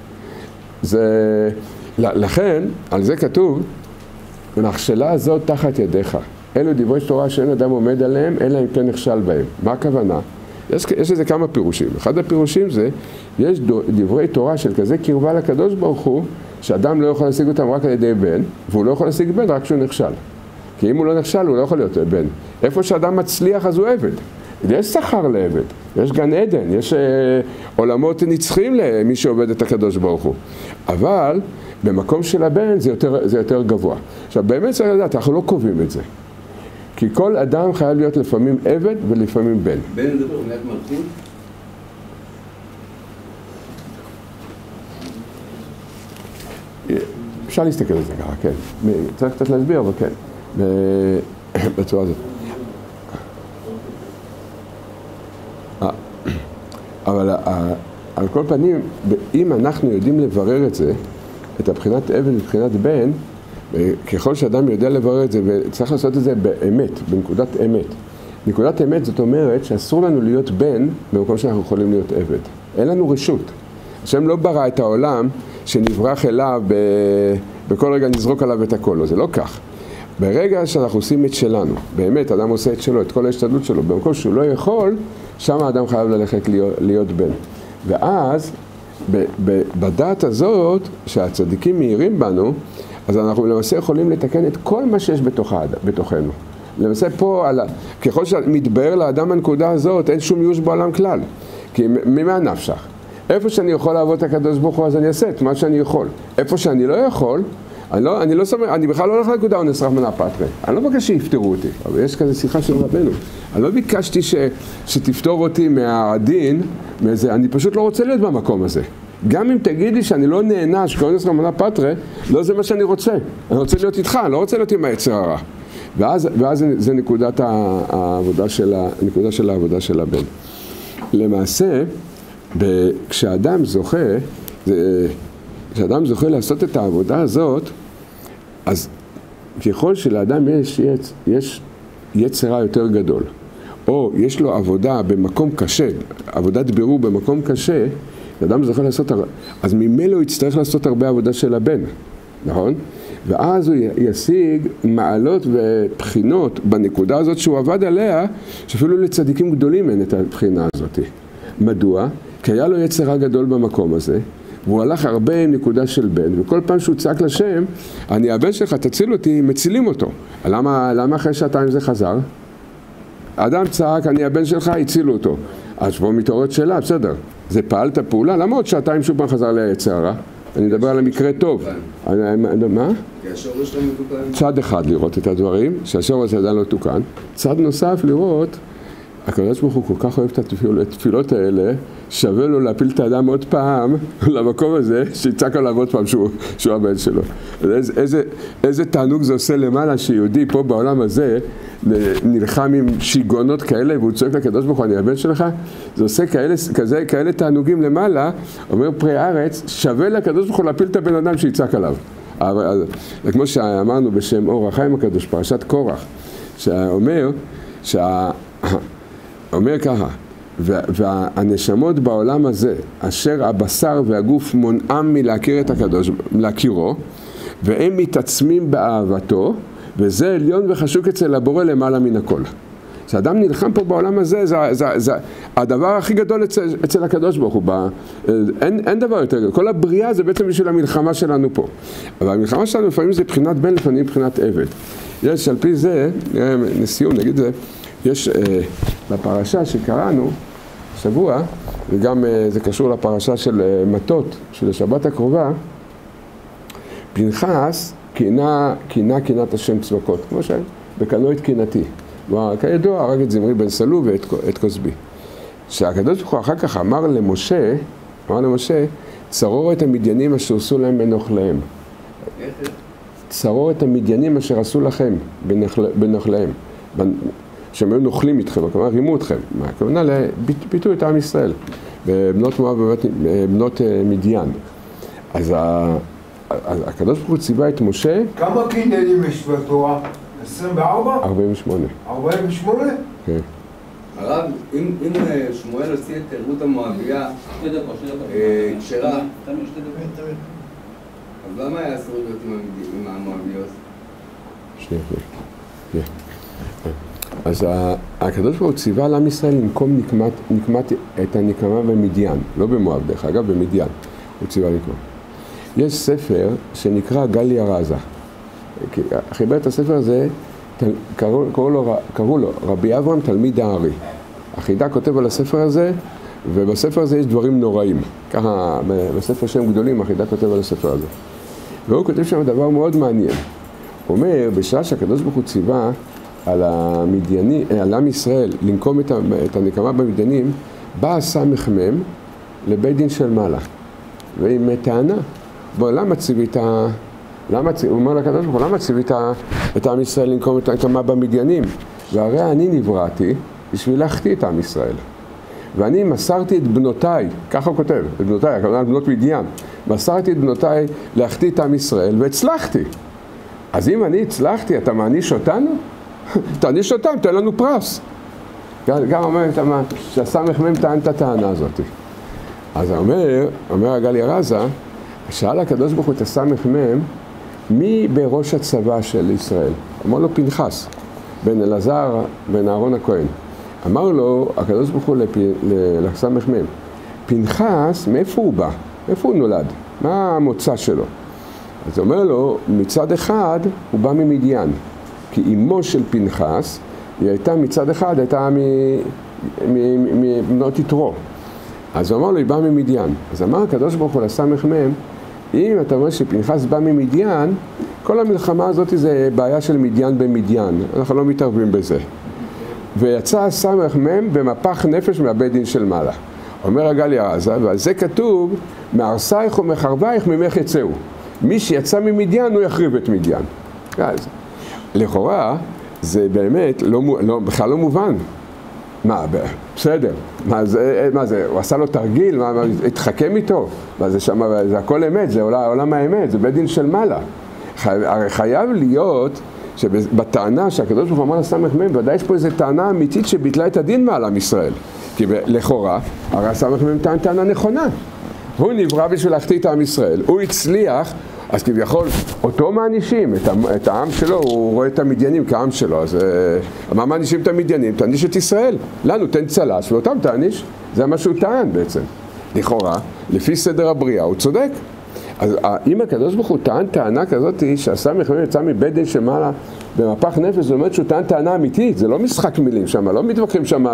לכן, על זה כתוב, ונכשלה הזאת תחת ידיך. אלו דברי תורה שאין אדם עומד עליהם, אלא אם כן נכשל בהם. מה הכוונה? יש לזה כמה פירושים. אחד הפירושים זה, יש דברי תורה של כזה קרבה לקדוש ברוך הוא, שאדם לא יכול להשיג אותם רק על ידי בן, והוא לא יכול להשיג בן רק כשהוא נכשל. כי אם הוא לא נכשל, הוא לא יכול להיות בן. איפה שאדם מצליח, אז הוא עבד. יש שכר לעבד, יש גן עדן, יש עולמות נצחיים למי שעובד את הקדוש ברוך הוא. אבל במקום של הבן זה יותר גבוה. עכשיו באמת צריך לדעת, אנחנו לא קובעים את זה. כי כל אדם חייב להיות לפעמים עבד ולפעמים בן. בן זה בחינת מלכות? אפשר להסתכל על זה ככה, כן. צריך קצת להסביר, אבל כן. בצורה הזאת. אבל על כל פנים, אם אנחנו יודעים לברר את זה, את הבחינת עבד ובחינת בן, ככל שאדם יודע לברר את זה, וצריך לעשות את זה באמת, בנקודת אמת. נקודת אמת זאת אומרת שאסור לנו להיות בן במקום שאנחנו יכולים להיות עבד. אין לנו רשות. השם לא ברא את העולם שנברח אליו, בכל רגע נזרוק עליו את הכל, לא, זה לא כך. ברגע שאנחנו עושים את שלנו, באמת אדם עושה את שלו, את כל ההשתדלות שלו, במקום שהוא לא יכול, שם האדם חייב ללכת להיות בן. ואז, בדעת הזאת, שהצדיקים מאירים בנו, אז אנחנו למעשה יכולים לתקן את כל מה שיש בתוכנו. למעשה פה, ככל שמתבהר לאדם הנקודה הזאת, אין שום ייאוש בעולם כלל. כי ממה נפשך? איפה שאני יכול לעבוד את הקדוש ברוך הוא, אז אני אעשה את מה שאני יכול. איפה שאני לא יכול, אני בכלל לא הולך לנקודה אונס רחמנא פטרי. אני לא מבקש שיפטרו אותי, אבל יש כזה שיחה של רבנו. אני לא ביקשתי שתפטור אותי מהדין, אני פשוט לא רוצה להיות במקום הזה. גם אם תגידי שאני לא נענש כאונס רחמנא פטרי, לא זה מה שאני רוצה. אני רוצה להיות איתך, אני לא רוצה להיות עם היצר הרע. ואז זה נקודת העבודה של הבן. למעשה, כשאדם זוכה לעשות את העבודה הזאת, אז ככל שלאדם יש יצרה יותר גדול, או יש לו עבודה במקום קשה, עבודת בירור במקום קשה, לאדם זוכה לעשות, אז ממילא הוא יצטרך לעשות הרבה עבודה של הבן, נכון? ואז הוא ישיג מעלות ובחינות בנקודה הזאת שהוא עבד עליה, שאפילו לצדיקים גדולים אין את הבחינה הזאת. מדוע? כי היה לו יצרה גדול במקום הזה, והוא הלך הרבה עם נקודה של בן, וכל פעם שהוא צעק לשם, אני הבן שלך, תציל אותי, מצילים אותו. למה אחרי שעתיים זה חזר? האדם צעק, אני הבן שלך, הצילו אותו. אז פה מתעוררת שאלה, בסדר, זה פעל את הפעולה, למה עוד שעתיים שוב פעם חזר ליצר הרע? אני מדבר על המקרה טוב. מה? כי השורש לא מתוקן. צד אחד לראות את הדברים, שהשורש עדיין לא תוקן. צד נוסף לראות, הקדוש ברוך הוא כל כך אוהב את התפילות האלה, שווה לו להפיל את האדם עוד פעם למקום הזה, שיצעק עליו עוד פעם שהוא הבן שלו. איזה תענוג זה עושה למעלה שיהודי פה בעולם הזה נלחם עם שיגונות כאלה, והוא צועק לקדוש ברוך הוא, אני הבן שלך, זה עושה כאלה תענוגים למעלה, אומר פרי הארץ, שווה לקדוש ברוך הוא להפיל את הבן אדם שיצעק עליו. כמו שאמרנו בשם אור החיים הקדוש, פרשת קורח, שאומר, אומר ככה, והנשמות בעולם הזה, אשר הבשר והגוף מונעם מלהכיר את הקדוש, להכירו, והם מתעצמים באהבתו, וזה עליון וחשוק אצל הבורא למעלה מן הכל. כשאדם נלחם פה בעולם הזה, זה הדבר הכי גדול אצל הקדוש ברוך הוא. אין דבר יותר גדול. כל הבריאה זה בעצם בשביל המלחמה שלנו פה. אבל המלחמה שלנו לפעמים זה בחינת בן, לפעמים בחינת עבד. יש על פי זה, לסיום נגיד זה, יש בפרשה שקראנו שבוע, וגם זה קשור לפרשה של מטות, של השבת הקרובה, פנחס קינת השם צבקות, כמו שבקנו את קינתי. כידוע, הרג את זמרי בן סלו ואת כוסבי. שהקדוש ברוך הוא אחר כך אמר למשה, צרור את המדיינים אשר עשו להם בנוכליהם. צרור את המדיינים אשר עשו לכם בנוכליהם. שהם היו נוכלים איתכם, כלומר רימו אתכם. הכוונה ביטו את עם ישראל, בבנות מואב ובנות מדיין. אז הקדוש ברוך הוא ציווה את משה... כמה קניינים יש בתורה? 24? 48. 48? כן. הרב, אם שמואל הוציא את רות המואביה כשרה, אז למה היה אסור להיות עם המואביות? שנייה. אז הקדוש ברוך הוא ציווה לעם ישראל לנקום את הנקמה במדיין, לא במואב דרך אגב, במדיין הוא ציווה לנקום. יש ספר שנקרא גליה רזה. חיבר את הספר הזה, קראו לו רבי אברהם תלמיד הארי. החידה כותב על הספר הזה, ובספר הזה יש דברים נוראים. ככה, בספר שם גדולים, החידה כותב על הספר הזה. והוא כותב שם דבר מאוד מעניין. הוא אומר, בשעה שהקדוש ברוך הוא ציווה על עם ישראל לנקום את הנקמה במדיינים, בא הסמ"ם לבית דין של מעלה. ועם טענה, למה ציווית, הוא אומר לקדוש ברוך הוא, למה ציווית את עם ישראל לנקום את הנקמה במדיינים? והרי אני נבראתי בשביל להחטיא את עם ישראל. ואני מסרתי את בנותיי, ככה הוא כותב, את בנותיי, הכוונה בנות מדיין, מסרתי את בנותיי להחטיא את עם ישראל והצלחתי. אז אם אני הצלחתי, אתה מעניש אותנו? תעניש אותם, תן לנו פרס. גם אומר שהסמ"ם טען את הטענה הזאת. אז אומר הגליה רזה, שאל הקדוש ברוך הוא את הסמ"ם, מי בראש הצבא של ישראל? אמר לו פנחס, בן אלעזר, בן אהרון הכהן. אמר לו הקדוש ברוך הוא לסמ"ם, פנחס, מאיפה הוא בא? איפה הוא נולד? מה המוצא שלו? אז הוא אומר לו, מצד אחד הוא בא ממדיין. כי אמו של פנחס, היא הייתה מצד אחד, הייתה מבנות יתרו. אז הוא אמר לו, היא באה ממדיין. אז אמר הקדוש ברוך הוא לסמ"ם, אם אתה רואה שפנחס בא ממדיין, כל המלחמה הזאת זה בעיה של מדיין במדיין. אנחנו לא מתערבים בזה. ויצא הסמ"ם במפח נפש מהבית דין של מעלה. אומר הגליה רזה, ועל זה כתוב, מהרסייך ומחרבייך ממך יצאו. מי שיצא ממדיין הוא יחריב את מדיין. אז לכאורה זה באמת בכלל לא מובן. מה, בסדר, מה זה, הוא עשה לו תרגיל, התחכם איתו, זה הכל אמת, זה עולם האמת, זה בית דין של מעלה. הרי חייב להיות שבטענה שהקדוש ברוך הוא אמר לסמ"ם, ודאי יש פה איזו טענה אמיתית שביטלה את הדין מעל עם ישראל. כי לכאורה, הרי הסמ"ם טענה נכונה. הוא נברא בשביל להחטיא את עם ישראל, הוא הצליח, אז כביכול אותו מענישים, את העם שלו, הוא רואה את המדיינים כעם שלו, אז מה מענישים את המדיינים? תעניש את ישראל, לנו תן צלש ואותם תעניש, זה מה שהוא טען בעצם. לכאורה, לפי סדר הבריאה, הוא צודק. אז אם הקדוש ברוך הוא טען טענה כזאת שהסמ"ם יצא מבית דין של מעלה במפח נפש, זאת אומרת שהוא טען טענה אמיתית, זה לא משחק מילים שם, לא מתווכחים שם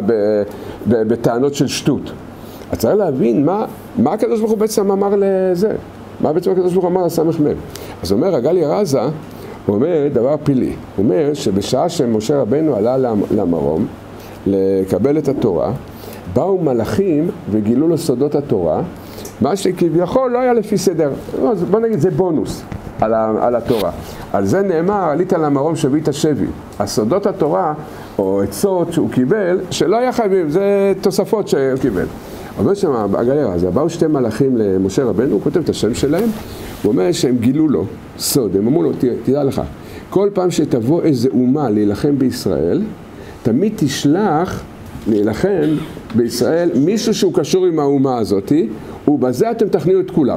בטענות של שטות. אז צריך להבין מה הקדוש ברוך הוא בעצם אמר לזה, מה בעצם הקדוש ברוך הוא אמר לסמ"ם. אז אומר הגליה רזה, הוא אומר דבר פילי, הוא אומר שבשעה שמשה רבנו עלה למרום לקבל את התורה, באו מלאכים וגילו לו סודות התורה, מה שכביכול לא היה לפי סדר, בוא נגיד זה בונוס על התורה. על זה נאמר, עלית למרום שבית השבי. הסודות התורה או עצות שהוא קיבל, שלא היה חייבים, זה תוספות שהוא קיבל. אומר שם הגליה רזה, באו שתי מלאכים למשה רבנו, הוא כותב את השם שלהם, הוא אומר שהם גילו לו סוד, הם אמרו לו, תדע לך, כל פעם שתבוא איזה אומה להילחם בישראל, תמיד תשלח להילחם בישראל מישהו שהוא קשור עם האומה הזאת, ובזה אתם תכניעו את כולם.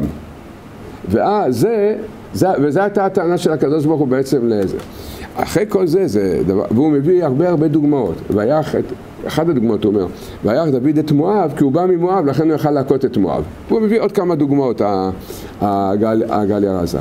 וזה הייתה הטענה של הקדוש ברוך הוא בעצם לזה. אחרי כל זה דבר, והוא מביא הרבה דוגמאות. אחת הדוגמאות הוא אומר, וירח דוד את מואב, כי הוא בא ממואב, לכן הוא יכל להכות את מואב. והוא מביא עוד כמה דוגמאות, הגליה רזה.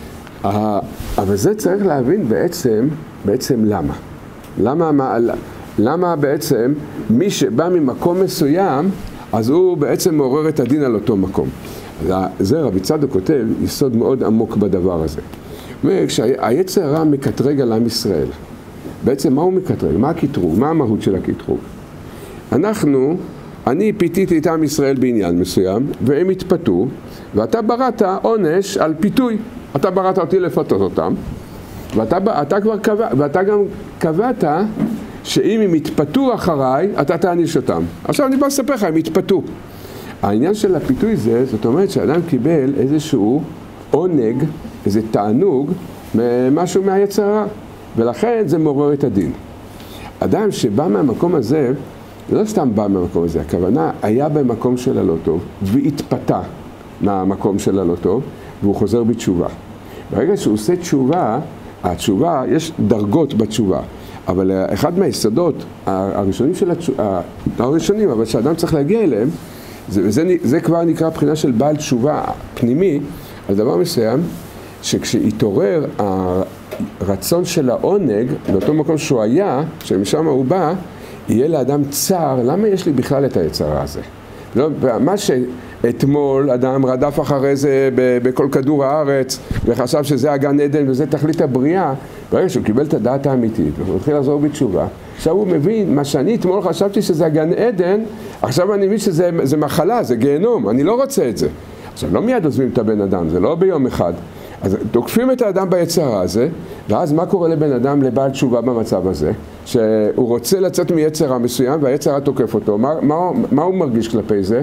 אבל זה צריך להבין בעצם למה. למה בעצם מי שבא ממקום מסוים, אז הוא בעצם מעורר את הדין על אותו מקום. זה רבי צדוק כותב יסוד מאוד עמוק בדבר הזה. כשהיצר הרע מקטרג על עם ישראל, בעצם מה הוא מקטרג? מה הקטרוג? מה המהות של הקטרוג? אני פיתיתי את עם ישראל בעניין מסוים, והם התפתו, ואתה בראת עונש על פיתוי. אתה בראת אותי לפתות אותם, ואתה גם קבעת שאם הם יתפתו אחריי, אתה תעניש אותם. עכשיו אני בא לספר לך, הם יתפתו. העניין של הפיתוי זאת אומרת שאדם קיבל איזשהו עונג, איזה תענוג, משהו מהיצר הרע, ולכן זה מעורר את הדין. אדם שבא מהמקום הזה, לא סתם בא מהמקום הזה, הכוונה היה במקום של הלא טוב, והתפתה מהמקום של הלא טוב, והוא חוזר בתשובה. ברגע שהוא עושה התשובה, יש דרגות בתשובה, אבל אחד מהיסודות הראשונים הראשונים, אבל שאדם צריך להגיע אליהם, זה כבר נקרא בחינה של בעל תשובה פנימי, על דבר מסוים, שכשיתעורר הרצון של העונג, לאותו מקום שהוא היה, שמשם הוא בא, יהיה לאדם צער, למה יש לי בכלל את היצר הזה? מה שאתמול אדם רדף אחרי זה בכל כדור הארץ, וחשב שזה הגן עדן וזה תכלית הבריאה, ברגע שהוא קיבל את הדעת האמיתית, הוא התחיל לחזור בתשובה, עכשיו הוא מבין, מה שאני אתמול חשבתי שזה הגן עדן, עכשיו אני מבין שזה מחלה, זה גיהנום, אני לא רוצה את זה. עכשיו לא מיד עוזבים את הבן אדם, זה לא ביום אחד. אז תוקפים את האדם ביצר הזה, ואז מה קורה לבן אדם לבעל תשובה במצב הזה? שהוא רוצה לצאת מיצר המסוים, והיצר תוקף אותו. מה הוא מרגיש כלפי זה?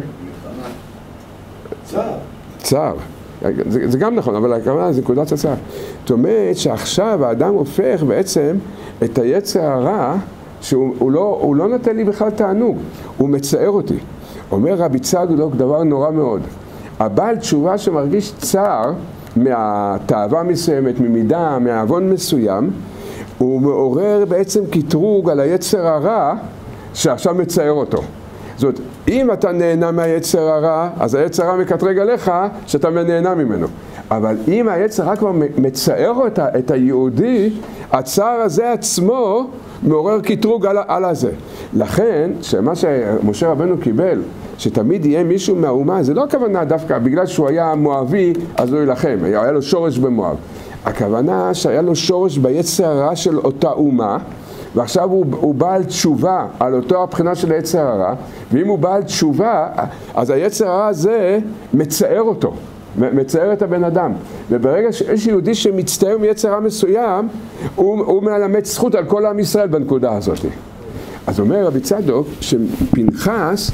צער. זה גם נכון, אבל הכוונה זה נקודת הצער. זאת אומרת שעכשיו האדם הופך בעצם את היצר הרע, שהוא לא נותן לי בכלל תענוג, הוא מצער אותי. אומר רבי צדוק דבר נורא מאוד. הבעל תשובה שמרגיש צער מהתאווה מסוימת, ממידה, מהעוון מסוים, הוא מעורר בעצם קטרוג על היצר הרע שעכשיו מצער אותו. זאת אומרת, אם אתה נהנה מהיצר הרע, אז היצר הרע מקטרג עליך שאתה נהנה ממנו. אבל אם היצר הרע כבר מצער את היהודי, הצער הזה עצמו מעורר קטרוג על הזה. לכן, שמה שמשה רבנו קיבל, שתמיד יהיה מישהו מהאומה, זה לא הכוונה דווקא, בגלל שהוא היה מואבי, אז הוא ילחם, היה לו שורש במואב. הכוונה שהיה לו שורש ביצר הרע של אותה אומה, ועכשיו הוא בעל תשובה על אותו הבחינה של היצר הרע, ואם הוא בעל תשובה, אז היצר הרע הזה מצער אותו, מצער את הבן אדם. וברגע שיש יהודי שמצטער מיצר הרע מסוים, הוא מלמד זכות על כל עם ישראל בנקודה הזאת. אז אומר רבי צדוק שפנחס,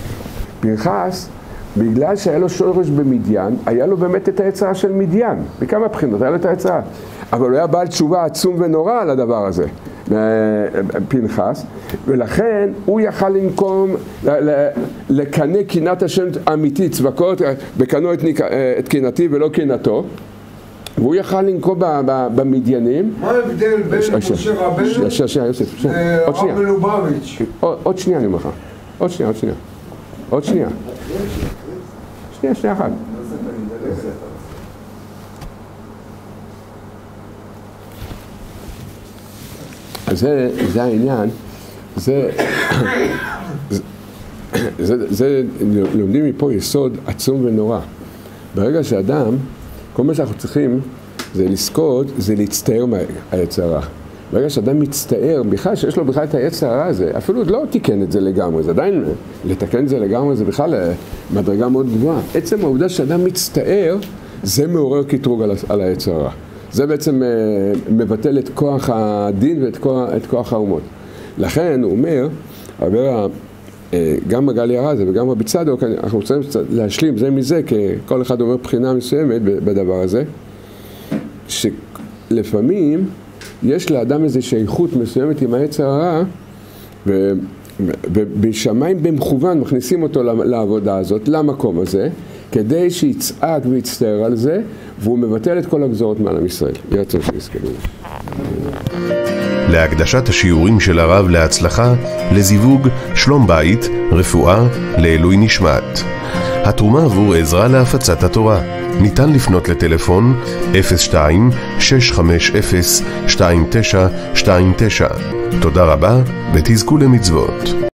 בגלל שהיה לו שורש במדיין, היה לו באמת את היצרה של מדיין, מכמה בחינות, היה לו את היצרה. אבל הוא היה בעל תשובה עצום ונורא על הדבר הזה, פנחס, ולכן הוא יכל לנקום, לקנה קינת השם אמיתית, צבקות, וקנו את קינתי ולא קינתו, והוא יכל לנקום במדיינים. מה ההבדל בין משה רבנו לרב מלובביץ'? עוד שנייה אני אומר לך, עוד שנייה אחת. אז זה העניין, זה לומדים מפה יסוד עצום ונורא. ברגע שאדם, כל מה שאנחנו צריכים זה לזכות, זה להצטער מהיצר הרע. ברגע שאדם מצטער, בכלל שיש לו בכלל את היצר הרע הזה, אפילו לא תיקן את זה לגמרי, זה עדיין לתקן את זה לגמרי, זה בכלל מדרגה מאוד גבוהה. עצם העובדה שאדם מצטער, זה מעורר קטרוג על היצר הרע. זה בעצם מבטל את כוח הדין ואת כוח האומות. לכן הוא אומר, גם מגלי הרזה וגם רבי צדוק, אנחנו רוצים להשלים זה מזה, כי כל אחד אומר בחינה מסוימת בדבר הזה, שלפעמים יש לאדם איזושהי איכות מסוימת עם היצר הרע, ובשמיים במכוון מכניסים אותו לעבודה הזאת, למקום הזה, כדי שיצעק ויצטער על זה, והוא מבטל את כל הגזורות מעל עם ישראל. יהיה רצון שיזכה לזה. להקדשת השיעורים של הרב להצלחה, לזיווג, שלום בית, רפואה, לעילוי נשמת. התרומה עבור עזרה להפצת התורה. ניתן לפנות לטלפון 02-650-2929. תודה רבה ותזכו למצוות.